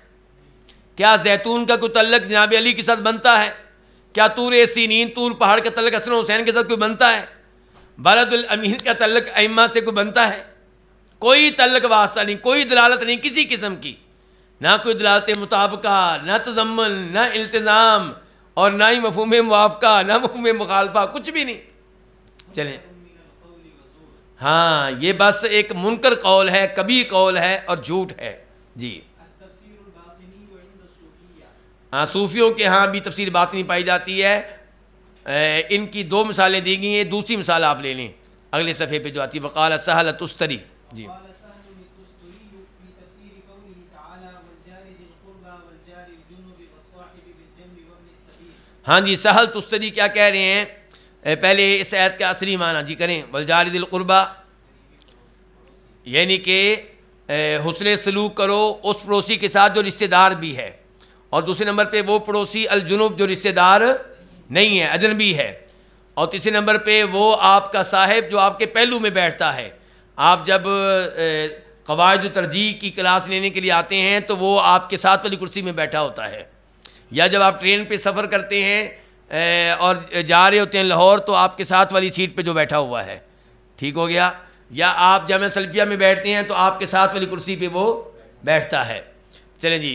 کیا زیتون کا کوئی تعلق جناب علی کے ساتھ بنتا ہے؟ کیا طور سینین، طور پہاڑ کا تعلق حسن و حسین کے ساتھ کوئی بنتا ہے؟ بلد الامین کا تعلق ائمہ سے کوئی بنتا ہے؟ کوئی تعلق واسطہ نہیں، کوئی دلالت نہیں کسی قسم کی، نہ کوئی دلالت مطابقہ، نہ تضمن، نہ التزام، اور نہ ہی مفہوم موافقہ، نہ مفہوم مخالفہ، کچھ بھی نہیں. چلیں، من القول وزور. ہاں یہ بس ایک منکر قول ہے، کبھی قول ہے اور جھوٹ ہے. جی، التفسير الباطني عند الصوفية. ہاں صوفیوں کے ہاں بھی تفسیر باطنی پائی جاتی ہے. ان کی دو مثالیں دی گئی ہیں. دوسری مثال آپ لے لیں اگلے صفحے پہ جو آتی ہے، وقال سہل التستری. جی، قال سهل التستري في تفسير قوله تعالى والجار ذي القربى والجار الجنب والصاحب بالجنب وابن السبيل. ہاں جی، سہل تستری کیا کہہ رہے ہیں؟ پہلے اس آیت کا اصلی معنی جی کریں. والجار ذی القربى یعنی کہ حسن سلوک کرو اس پڑوسی کے ساتھ جو رشتہ دار بھی ہے، اور دوسرے نمبر پہ وہ پڑوسی الجنوب جو رشتہ دار نہیں ہے، اجنبی ہے، اور تیسرے نمبر پہ وہ آپ کا صاحب جو آپ کے پہلو میں بیٹھتا ہے. آپ جب قواعد ترجیح کی کلاس لینے کے لیے آتے ہیں تو وہ آپ کے ساتھ والی کرسی میں بیٹھا ہوتا ہے، یا جب آپ ٹرین پہ سفر کرتے ہیں اور جا رہے ہوتے ہیں لاہور تو آپ کے ساتھ والی سیٹ پہ جو بیٹھا ہوا ہے، ٹھیک ہو گیا. یا آپ جامعہ سلفیہ میں بیٹھتے ہیں تو آپ کے ساتھ والی کرسی پہ وہ بیٹھتا ہے. چلیں جی،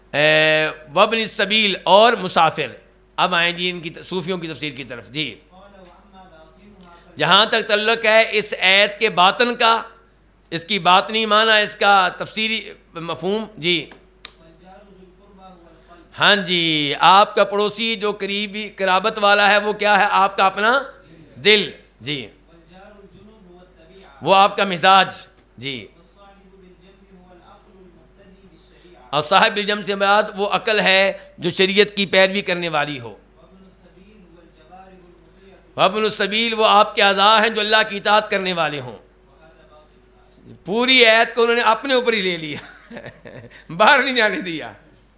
وابن السبیل اور مسافر. اب آئیں جی ان کی صوفیوں کی تفسیر کی طرف. جی، قال واما باطنها جہاں تک تعلق ہے اس آیت کے باطن کا، اس کی باطنی معنی، اس کا تفسیری مفہوم. جی، والجار ذو القربى هو القلب. ہاں جی، آپ کا پڑوسی جو قریبی قرابت والا ہے وہ کیا ہے؟ آپ کا اپنا دل. جی، والجار الجنب هو الطبيعة. وہ آپ کا مزاج. جی، والصاحب بالجنب هو العقل المقتدي بالشريعة. اور صاحب الجم سے مراد وہ عقل ہے جو شریعت کی پیروی کرنے والی ہو. وابن السبيل هو الجبارب المطيع. وابن السبیل وہ آپ کے اعضاء ہیں جو اللہ کی اطاعت کرنے والے ہوں. وهذا باطل. پوری آیت کو انہوں نے اپنے اوپر ہی لے لیا، باہر نہیں جانے دیا،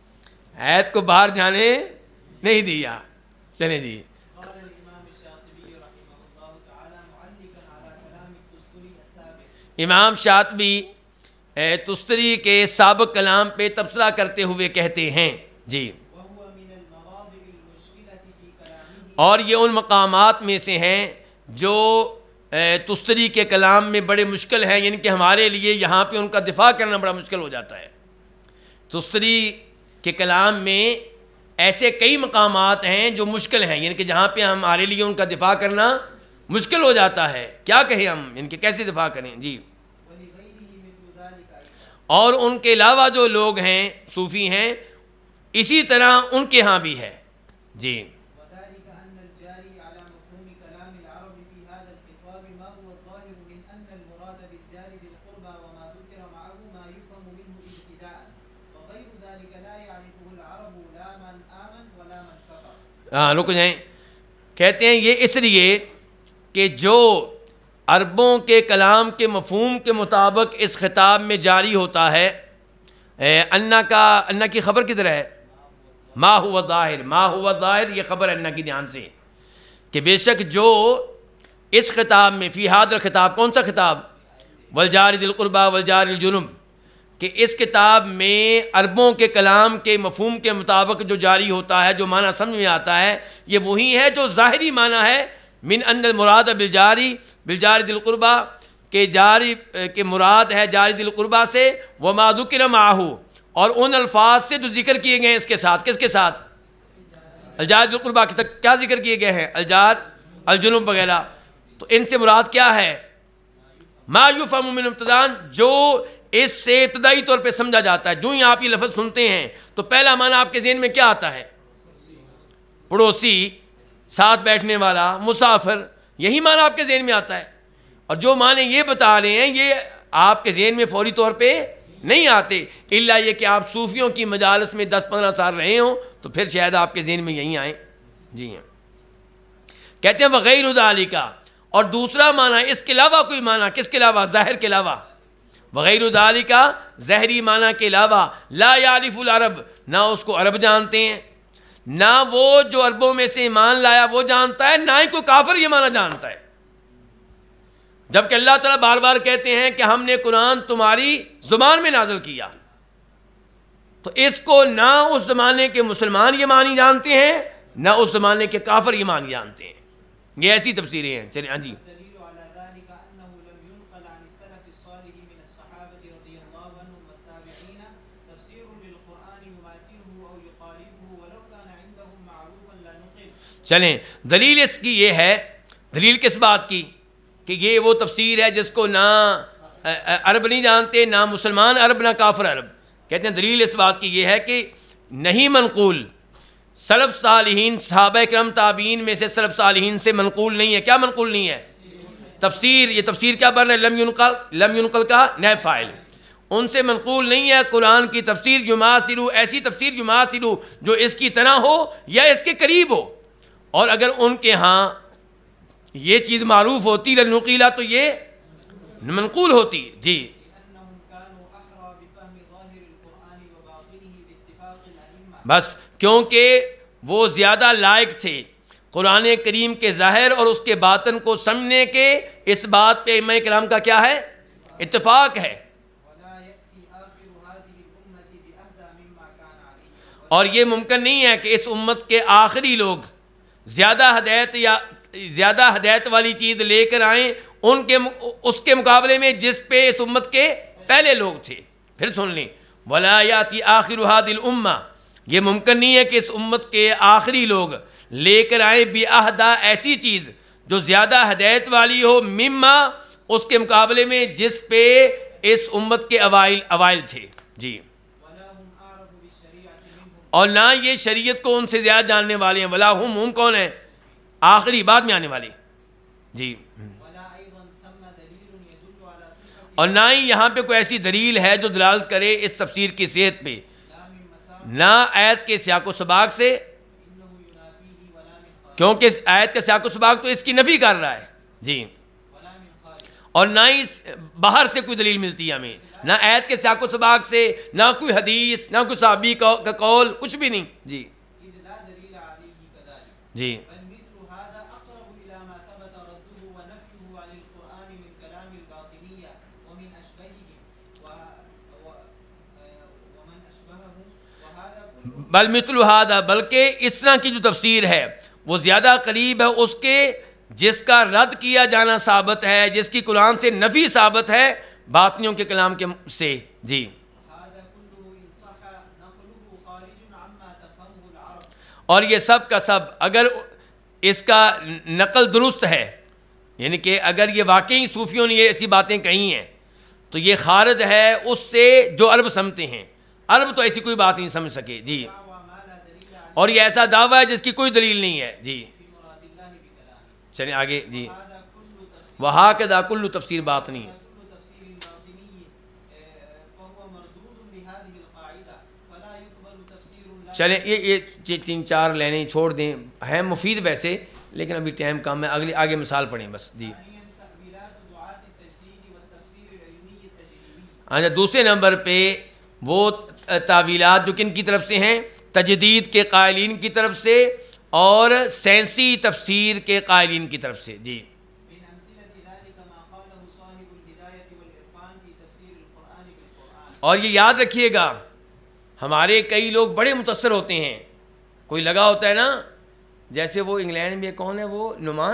آیت کو باہر جانے نہیں دیا. چلیں جی، قال الإمام الشاطبي رحمه الله تعالى معلقا على كلام التستري السابق. امام شاطبی تستری کے سابق کلام پہ تبصرہ کرتے ہوئے کہتے ہیں. جی، وهو من المواضع المشكلة في كلامه. اور یہ ان مقامات میں سے ہیں جو تستری کے کلام میں بڑے مشکل ہیں، یعنی کہ ہمارے لیے یہاں پہ ان کا دفاع کرنا بڑا مشکل ہو جاتا ہے. تستری کے کلام میں ایسے کئی مقامات ہیں جو مشکل ہیں، یعنی کہ جہاں پہ ہمارے لیے ان کا دفاع کرنا مشکل ہو جاتا ہے. کیا کہیں ہم ان کے کیسے دفاع کریں؟ جی، ولغيره مثل ذلك أيضا. اور ان کے علاوہ جو لوگ ہیں صوفی ہیں اسی طرح ان کے ہاں بھی ہے. جی، وذلك أن الجاري على مفهوم كلام العرب في هذا الخطاب ما هو الظاهر من أن المراد بالجار ذي القربى وما ذكر معه ما يفهم منه ابتداء وغير ذلك لا يعرفه العرب لا من آمن ولا من كفر. رک جائیں. کہتے ہیں یہ اس لیے کہ جو عربوں کے کلام کے مفہوم کے مطابق اس خطاب میں جاری ہوتا ہے، انا کی خبر کدھر ہے؟ ما ہوا ظاہر، ما ہوا ظاہر، یہ خبر انا کی، دھیان سے، کہ بے شک جو اس خطاب میں، فی ھذا الخطاب، کون سا خطاب؟ والجار ذی القربی والجار الجنب، کہ اس کتاب میں عربوں کے کلام کے مفہوم کے مطابق جو جاری ہوتا ہے، جو معنی سمجھ میں آتا ہے، یہ وہی ہے جو ظاہری معنی ہے من ان المراد بالجار ذی القربی، کہ جاری کے مراد ہے جاری ذی القربی سے، وما ذکر معہ، اور ان الفاظ سے جو ذکر کیے گئے ہیں اس کے ساتھ، کس کے ساتھ؟ الجار ذی القربی کے ساتھ کیا ذکر کیے گئے ہیں؟ الجار، الجنب وغیرہ، تو ان سے مراد کیا ہے؟ ما یفہم من ابتدان، جو اس سے ابتدائی طور پہ سمجھا جاتا ہے۔ جو ہی آپ یہ لفظ سنتے ہیں تو پہلا معنی آپ کے ذہن میں کیا آتا ہے؟ پڑوسی، ساتھ بیٹھنے والا، مسافر، یہی معنی آپ کے ذہن میں آتا ہے۔ اور جو معنی یہ بتا رہے ہیں یہ آپ کے ذہن میں فوری طور پہ نہیں آتے، الا یہ کہ آپ صوفیوں کی مجالس میں 10-15 سال رہے ہوں تو پھر شاید آپ کے ذہن میں یہی آئیں۔ جی ہاں، کہتے ہیں وغیر ذالک، اور دوسرا معنی اس کے علاوہ کوئی معنی، کس کے علاوہ؟ ظاہر کے علاوہ، وغیر ذالک، ظاہری معنی کے علاوہ، لا یعرف العرب، نہ اس کو عرب جانتے ہیں، نہ وہ جو عربوں میں سے ایمان لایا وہ جانتا ہے، نہ ہی کوئی کافر یہ معنی جانتا ہے۔ جبکہ اللہ تعالیٰ بار بار کہتے ہیں کہ ہم نے قرآن تمہاری زبان میں نازل کیا، تو اس کو نہ اس زمانے کے مسلمان یہ معنی جانتے ہیں، نہ اس زمانے کے کافر یہ معنی جانتے ہیں۔ یہ ایسی تفسیریں ہیں۔ چلیں، ہاں جی، الدليل على ذلك أنه لم ينقل عن السلف الصالح من الصحابة رضي الله عنهم والتابعين تفسير للقرآن يماثله أو يقاربه ولو كان عندهم معروفا لا نقل۔ چلیں، دلیل اس کی یہ ہے، دلیل کس بات کی؟ کہ یہ وہ تفسیر ہے جس کو نہ عرب نہیں جانتے، نہ مسلمان عرب، نہ کافر عرب۔ کہتے ہیں دلیل اس بات کی یہ ہے کہ نہیں منقول، سلف صالحین، صحابہ کرام تابعین میں سے سلف صالحین سے منقول نہیں ہے۔ کیا منقول نہیں ہے؟ تفسیر۔ یہ تفسیر کیا بن رہا ہے؟ لم ینقل کا نائب فاعل، ان سے منقول نہیں ہے قرآن کی تفسیر یماثلو، ایسی تفسیر یماثلو جو اس کی طرح ہو یا اس کے قریب ہو، اور اگر ان کے ہاں یہ چیز معروف ہوتی لنقیلا تو یہ منقول ہوتی۔ جی، لأنهم كانوا أحرى بفهم ظاهر القرآن وباطنه باتفاق الأئمة۔ بس کیونکہ وہ زیادہ لائق تھے قرآن کریم کے ظاہر اور اس کے باطن کو سمجھنے کے، اس بات پہ ائمہ کرام کا کیا ہے؟ اتفاق ہے۔ ولا يأتي آخر هذه الأمة بأهدى مما كان عليه۔ اور یہ ممکن نہیں ہے کہ اس امت کے آخری لوگ زیادہ ہدایت یا زیادہ ہدایت والی چیز لے کر آئیں اس کے مقابلے میں جس پہ اس امت کے پہلے لوگ تھے۔ پھر سن لیں، ولا یاتی آخر هذه الامہ، یہ ممکن نہیں ہے کہ اس امت کے آخری لوگ لے کر آئیں بِأَهْدَى، ایسی چیز جو زیادہ ہدایت والی ہو، مما، اس کے مقابلے میں جس پہ اس امت کے اوائل تھے۔ جی، ولا هم أعرف بالشريعة منهم۔ اور نہ یہ شریعت کو ان سے زیادہ جاننے والے ہیں۔ ولا ہم کون ہیں؟ آخری، بعد میں آنے والے۔ جی، ولا أيضا ثم دليل يدل على صفة اور نہ ہی یہاں پہ کوئی ایسی دلیل ہے جو دلالت کرے اس تفسیر کی صحت پہ، لا من مساق نہ آیت کے سیاق و سباق سے، إنه ينافيه ولا من خارج کیونکہ اس آیت کا سیاق و سباق تو اس کی نفی کر رہا ہے۔ جی، ولا من خارج۔ اور نہ ہی باہر سے کوئی دلیل ملتی ہے ہمیں، نہ آیت کے سیاق و سباق سے، نہ کوئی حدیث، نہ کوئی صحابی کا قول، کچھ بھی نہیں۔ جی، إذ لا دليل عليه كذلك، جی، بل مثل هذا أقرب إلى ما ثبت رده ونفيه عن القرآن من كلام الباطنية ومن أشبههم ومن أشبههم، وهذا كله بل مثل هذا، بلکہ اس طرح کی جو تفسیر ہے وہ زیادہ قریب ہے اس کے جس کا رد کیا جانا ثابت ہے، جس کی قرآن سے نفی ثابت ہے باطنیوں کے کلام کے سے۔ جی، هذا كله إن صح نقله خارج عما تفهمه العرب۔ اور یہ سب کا سب اگر اس کا نقل درست ہے، یعنی کہ اگر یہ واقعی صوفیوں نے یہ ایسی باتیں کہی ہیں تو یہ خارج ہے اس سے جو عرب سمجھتے ہیں۔ عرب تو ایسی کوئی بات نہیں سمجھ سکے۔ جی، دعوى ما لا دليل عليه اور یہ ایسا دعویٰ ہے جس کی کوئی دلیل نہیں ہے۔ جی، في مراد الله بكلامه۔ چلیں آگے۔ جی، هذا كل تفسير وہاکذا کل تفسیر باطنی، كل تفسير باطني فهو مردود بهذه القاعدة، فلا يقبل تفسير لا چلیں یہ 3-4 لائنیں چھوڑ دیں، ہیں مفید ویسے لیکن ابھی ٹائم کم ہے، اگلی آگے مثال پڑھیں بس جی. اچھا دوسرے نمبر پہ وہ تعویلات جو کن کی طرف سے ہیں؟ تجدید کے قائلین کی طرف سے اور سائنسی تفسیر کے قائلین کی طرف سے جی. اور یہ یاد رکھیے گا ہمارے کئی لوگ بڑے متاثر ہوتے ہیں، کوئی لگا ہوتا ہے نا، جیسے وہ انگلینڈ میں کون ہے وہ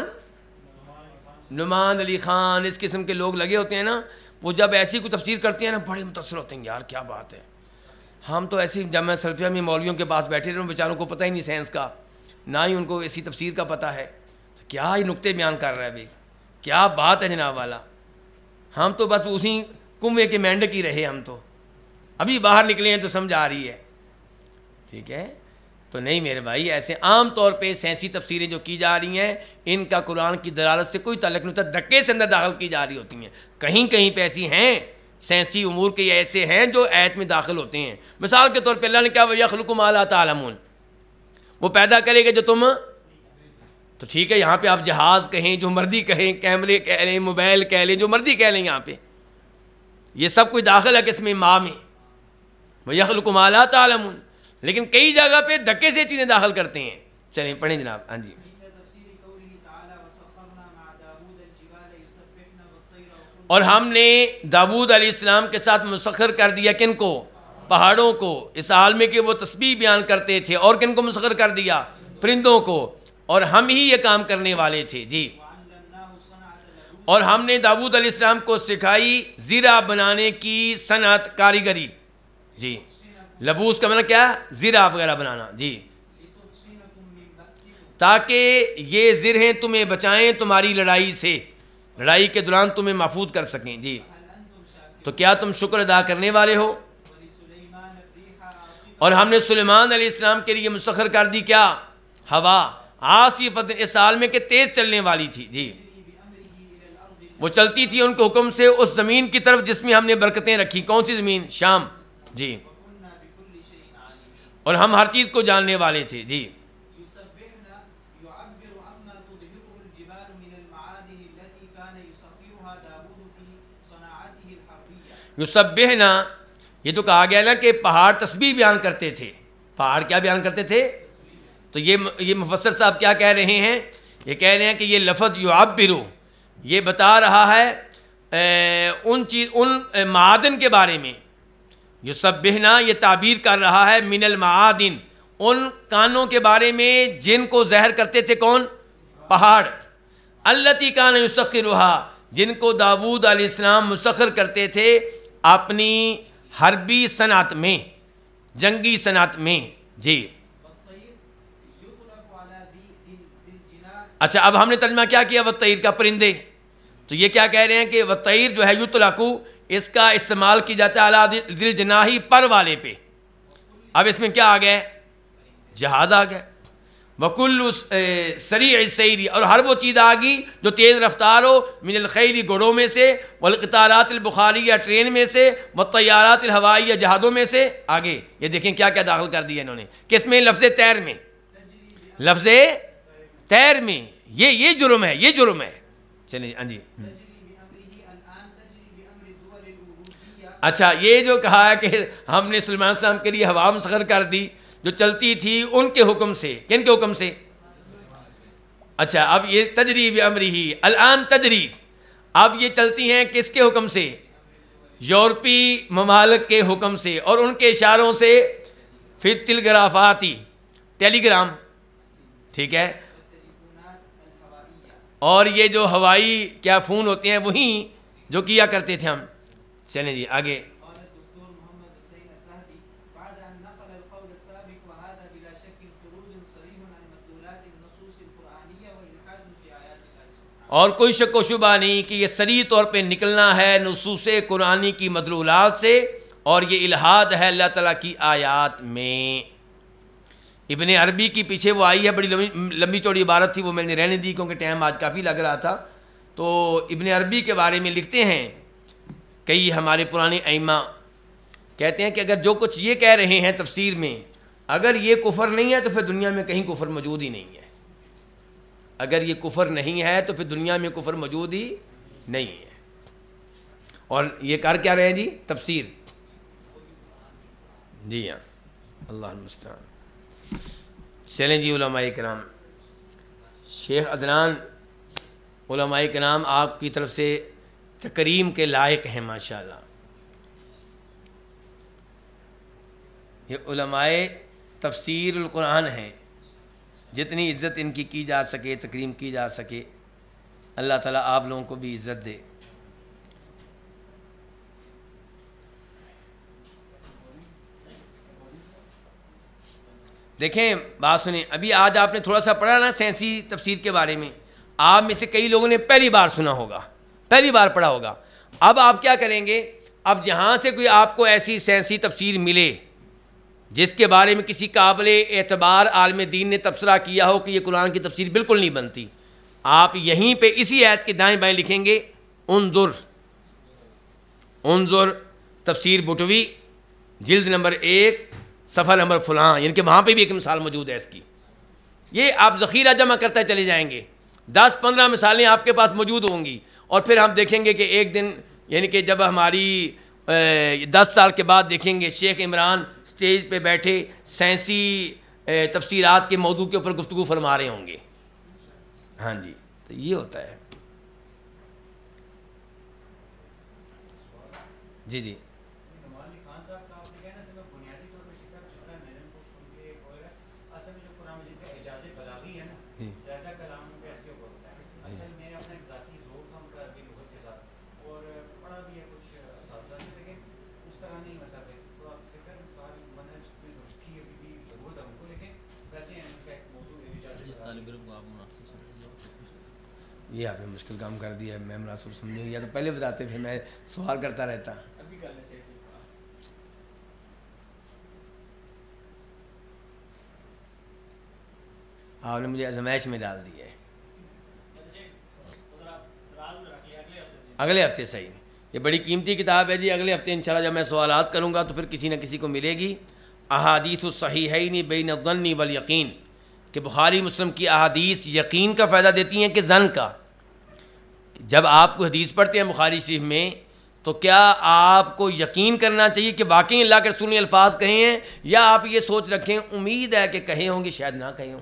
نعمان علی خان، اس قسم کے لوگ لگے ہوتے ہیں نا، وہ جب ایسی کوئی تفسیر کرتے ہیں نا بڑے متاثر ہوتے ہیں، یار کیا بات ہے. ہم تو ایسی جامعہ سلفیہ میں مولویوں کے پاس بیٹھے رہے ہیں، بیچاروں کو پتہ ہی نہیں سائنس کا، نہ ہی ان کو ایسی تفسیر کا پتہ ہے، تو کیا یہ نقطے بیان کر رہا ہے بھائی، کیا بات ہے جناب والا. ہم تو بس اسی کنویں کے مینڈک ہی رہے، ہم تو ابھی باہر نکلے ہیں تو سمجھ آ رہی ہے. ٹھیک ہے، تو نہیں میرے بھائی، ایسے عام طور پہ سائنسی تفسیریں جو کی جا رہی ہیں ان کا قرآن کی دلالت سے کوئی تعلق نہیں ہوتا، دھکے سے اندر داخل کی جا رہی ہوتی ہیں. کہیں کہیں پہ ایسی ہیں سائنسی امور کے ایسے ہیں جو آیت میں داخل ہوتے ہیں. مثال کے طور پہ اللہ نے کہا وَيَخْلُقُ مَا لَا تَعْلَمُونَ، وہ پیدا کرے گا جو تم، تو ٹھیک ہے یہاں پہ آپ جہاز کہیں، جو مردی کہیں، کیمرے کہہ لیں، موبائل کہہ لیں، جو مردی کہہ لیں، یہاں پہ یہ سب کچھ داخل ہے کس میں؟ ماں میں. وَيَخْلُقُ مَا لَا تَعْلَمُونَ، لیکن کئی جگہ پہ دھکے سے چیزیں داخل کرتے ہیں. چلیں پڑھیں جناب. ہاں جی. اور ہم نے داود علیہ السلام کے ساتھ مسخر کر دیا کن کو؟ پہاڑوں کو، اس حال میں کہ وہ تسبیح بیان کرتے تھے. اور کن کو مسخر کر دیا؟ پرندوں کو. اور ہم ہی یہ کام کرنے والے تھے جی. اور ہم نے داود علیہ السلام کو سکھائی زیرہ بنانے کی صنعت، کاریگری جی. لبوس کا مطلب کیا؟ زیرہ وغیرہ بنانا جی، تاکہ یہ زرہیں تمہیں بچائیں تمہاری لڑائی سے، لڑائی کے دوران تمہیں محفوظ کر سکیں جی. تو کیا تم شکر ادا کرنے والے ہو؟ اور ہم نے سلیمان علیہ السلام کے لیے مسخر کر دی کیا؟ ہوا، عاصفۃ، اس حال میں کہ تیز چلنے والی تھی جی. وہ چلتی تھی ان کے حکم سے اس زمین کی طرف جس میں ہم نے برکتیں رکھی. کون سی زمین؟ شام جی. اور ہم ہر چیز کو جاننے والے تھے جی. یسبحنا، یہ تو کہا گیا نا کہ پہاڑ تسبیح بیان کرتے تھے. پہاڑ کیا بیان کرتے تھے؟ تو یہ مفسر صاحب کیا کہہ رہے ہیں؟ یہ کہہ رہے ہیں کہ یہ لفظ یعبرو یہ بتا رہا ہے ان معادن کے بارے میں. یسبحنا یہ تعبیر کر رہا ہے من المعادن، ان کانوں کے بارے میں جن کو زہر کرتے تھے کون؟ پہاڑ. التی کان یسخرها، جن کو داود علیہ السلام مسخر کرتے تھے اپنی حربی صنعت میں، جنگی صنعت میں جی. اچھا اب ہم نے ترجمہ کیا کیا؟ والطیر کا، پرندے. تو یہ کیا کہہ رہے ہیں کہ والطیر جو ہے یطلقو، اس کا استعمال کی جاتا ہے علی ذی الجناح، پر والے پہ. اب اس میں کیا آ گیا؟ جہاز آ گیا. وکل سریع السیر، اور ہر وہ چیز آ گئی جو تیز رفتار ہو، من الخیل گھوڑوں میں سے، والقطارات البخاریہ ٹرین میں سے، والطیارات الہوائیہ جہازوں میں سے. آگے یہ دیکھیں کیا کیا داخل کر دیا انہوں نے، کس میں؟ لفظ تیر میں. لفظ تیر میں یہ جرم ہے، یہ جرم ہے. چلیں ہاں جی. اچھا یہ جو کہا ہے کہ ہم نے سلیمان علیہ السلام کے لیے ہوا مسخر کر دی جو چلتی تھی ان کے حکم سے. کن کے حکم سے؟ اچھا اب یہ تجری بامرہ، الان تجری، اب یہ چلتی ہیں کس کے حکم سے؟ یورپی ممالک کے حکم سے، اور ان کے اشاروں سے. فی التلگرافاتی، ٹیلی گرام ٹھیک ہے. اور یہ جو ہوائی کیا فون ہوتے ہیں وہی جو کیا کرتے تھے ہم. چلیں جی آگے. اور کوئی شک و شبہ نہیں کہ یہ صریح طور پہ نکلنا ہے نصوص قرآنی کی مدلولات سے، اور یہ الہاد ہے اللہ تعالیٰ کی آیات میں. ابن عربی کی پیچھے وہ آئی ہے، بڑی لمبی چوڑی عبارت تھی، وہ میں نے رہنے دی کیونکہ ٹائم آج کافی لگ رہا تھا. تو ابن عربی کے بارے میں لکھتے ہیں کئی ہمارے پرانے ائمہ، کہتے ہیں کہ اگر جو کچھ یہ کہہ رہے ہیں تفسیر میں، اگر یہ کفر نہیں ہے تو پھر دنیا میں کہیں کفر موجود ہی نہیں ہے. اگر یہ کفر نہیں ہے تو پھر دنیا میں کفر موجود ہی نہیں ہے. اور یہ کر کیا رہے ہیں جی؟ تفسیر. جی ہاں، اللہ المستعان. چلیں جی علماء کرام، شیخ عدنان، علماء کرام آپ کی طرف سے تکریم کے لائق ہیں ماشاءاللہ. یہ علماء تفسیر القرآن ہیں، جتنی عزت ان کی جا سکے، تکریم کی جا سکے، اللہ تعالیٰ آپ لوگوں کو بھی عزت دے. دیکھیں بات سنیں، ابھی آج آپ نے تھوڑا سا پڑھا نا سینسی تفسیر کے بارے میں، آپ میں سے کئی لوگوں نے پہلی بار سنا ہوگا، پہلی بار پڑھا ہوگا. اب آپ کیا کریں گے؟ اب جہاں سے کوئی آپ کو ایسی سینسی تفسیر ملے جس کے بارے میں کسی قابل اعتبار عالم دین نے تبصرہ کیا ہو کہ یہ قرآن کی تفسیر بالکل نہیں بنتی، آپ یہیں پہ اسی آیت کے دائیں بائیں لکھیں گے انظر تفسیر بٹوی جلد نمبر 1 صفحہ نمبر فلاں، یعنی کہ وہاں پہ بھی ایک مثال موجود ہے اس کی. یہ آپ ذخیرہ جمع کرتے چلے جائیں گے، 10-15 مثالیں آپ کے پاس موجود ہوں گی. اور پھر ہم دیکھیں گے کہ ایک دن، یعنی کہ جب ہماری 10 سال کے بعد دیکھیں گے شیخ عمران اسٹیج پہ بیٹھے سائنسی تفسیرات کے موضوع کے اوپر گفتگو فرما رہے ہوں گے. ہاں جی، تو یہ ہوتا ہے. جی جی یہ آپ نے مشکل کام کر دیا ہے، میں مناسب سمجھوں، یا تو پہلے بتاتے پھر میں سوال کرتا رہتا. آپ نے مجھے ازمائش میں ڈال دی ہے. اگلے ہفتے صحیح، یہ بڑی قیمتی کتاب ہے جی. اگلے ہفتے انشاءاللہ جب میں سوالات کروں گا تو پھر کسی نہ کسی کو ملے گی. احادیث الصحیحین بین الظن والیقین، کہ بخاری مسلم کی احادیث یقین کا فائدہ دیتی ہیں کہ ظن کا. جب آپ کو حدیث پڑھتے ہیں بخاری شریف میں تو کیا آپ کو یقین کرنا چاہیے کہ واقعی اللہ کے رسول نے الفاظ کہے ہیں، یا آپ یہ سوچ رکھیں امید ہے کہ کہے ہوں گے شاید نہ کہے ہوں.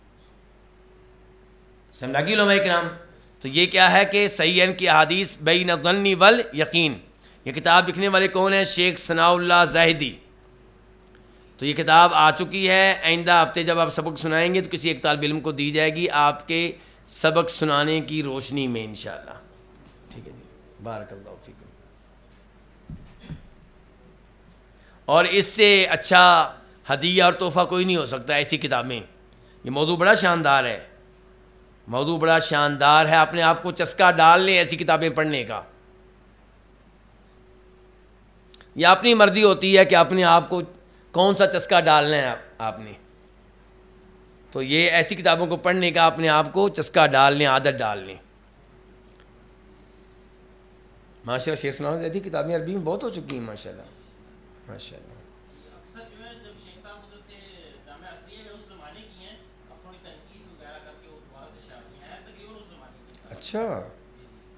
سمجھا گی علماء کرام؟ تو یہ کیا ہے کہ صحیحین کی احادیث بین الظن والیقین. یہ کتاب لکھنے والے کون ہیں؟ شیخ ثناء اللہ زاہدی. تو یہ کتاب آ چکی ہے. آئندہ ہفتے جب آپ سبق سنائیں گے تو کسی ایک طالب علم کو دی جائے گی آپ کے سبق سنانے کی روشنی میں انشاءاللہ. ٹھیک ہے جی، بارک اللہ فیکم. اور اس سے اچھا ہدیہ اور تحفہ کوئی نہیں ہو سکتا ایسی کتابیں. یہ موضوع بڑا شاندار ہے، موضوع بڑا شاندار ہے. اپنے آپ کو چسکا ڈال لیں ایسی کتابیں پڑھنے کا. یہ اپنی مرضی ہوتی ہے کہ اپنے آپ کو کون سا چسکا ڈالنا ہے آپ نے. تو یہ ایسی کتابوں کو پڑھنے کا اپنے آپ کو چسکا ڈال لیں، عادت ڈال لیں. ماشاء اللہ شیخ سناؤ ایسی کتابیں عربی میں بہت ہو چکی ہیں ماشاء اللہ ماشاء اللہ. اکثر جو ہے جب شیخ صاحب حضرت جامعہ عصریہ میں اس زمانے کی ہیں، اب تھوڑی تنقید وغیرہ کر کے وہ دوبارہ سے شامل ہیں، تقریباً اس زمانے کی. اچھا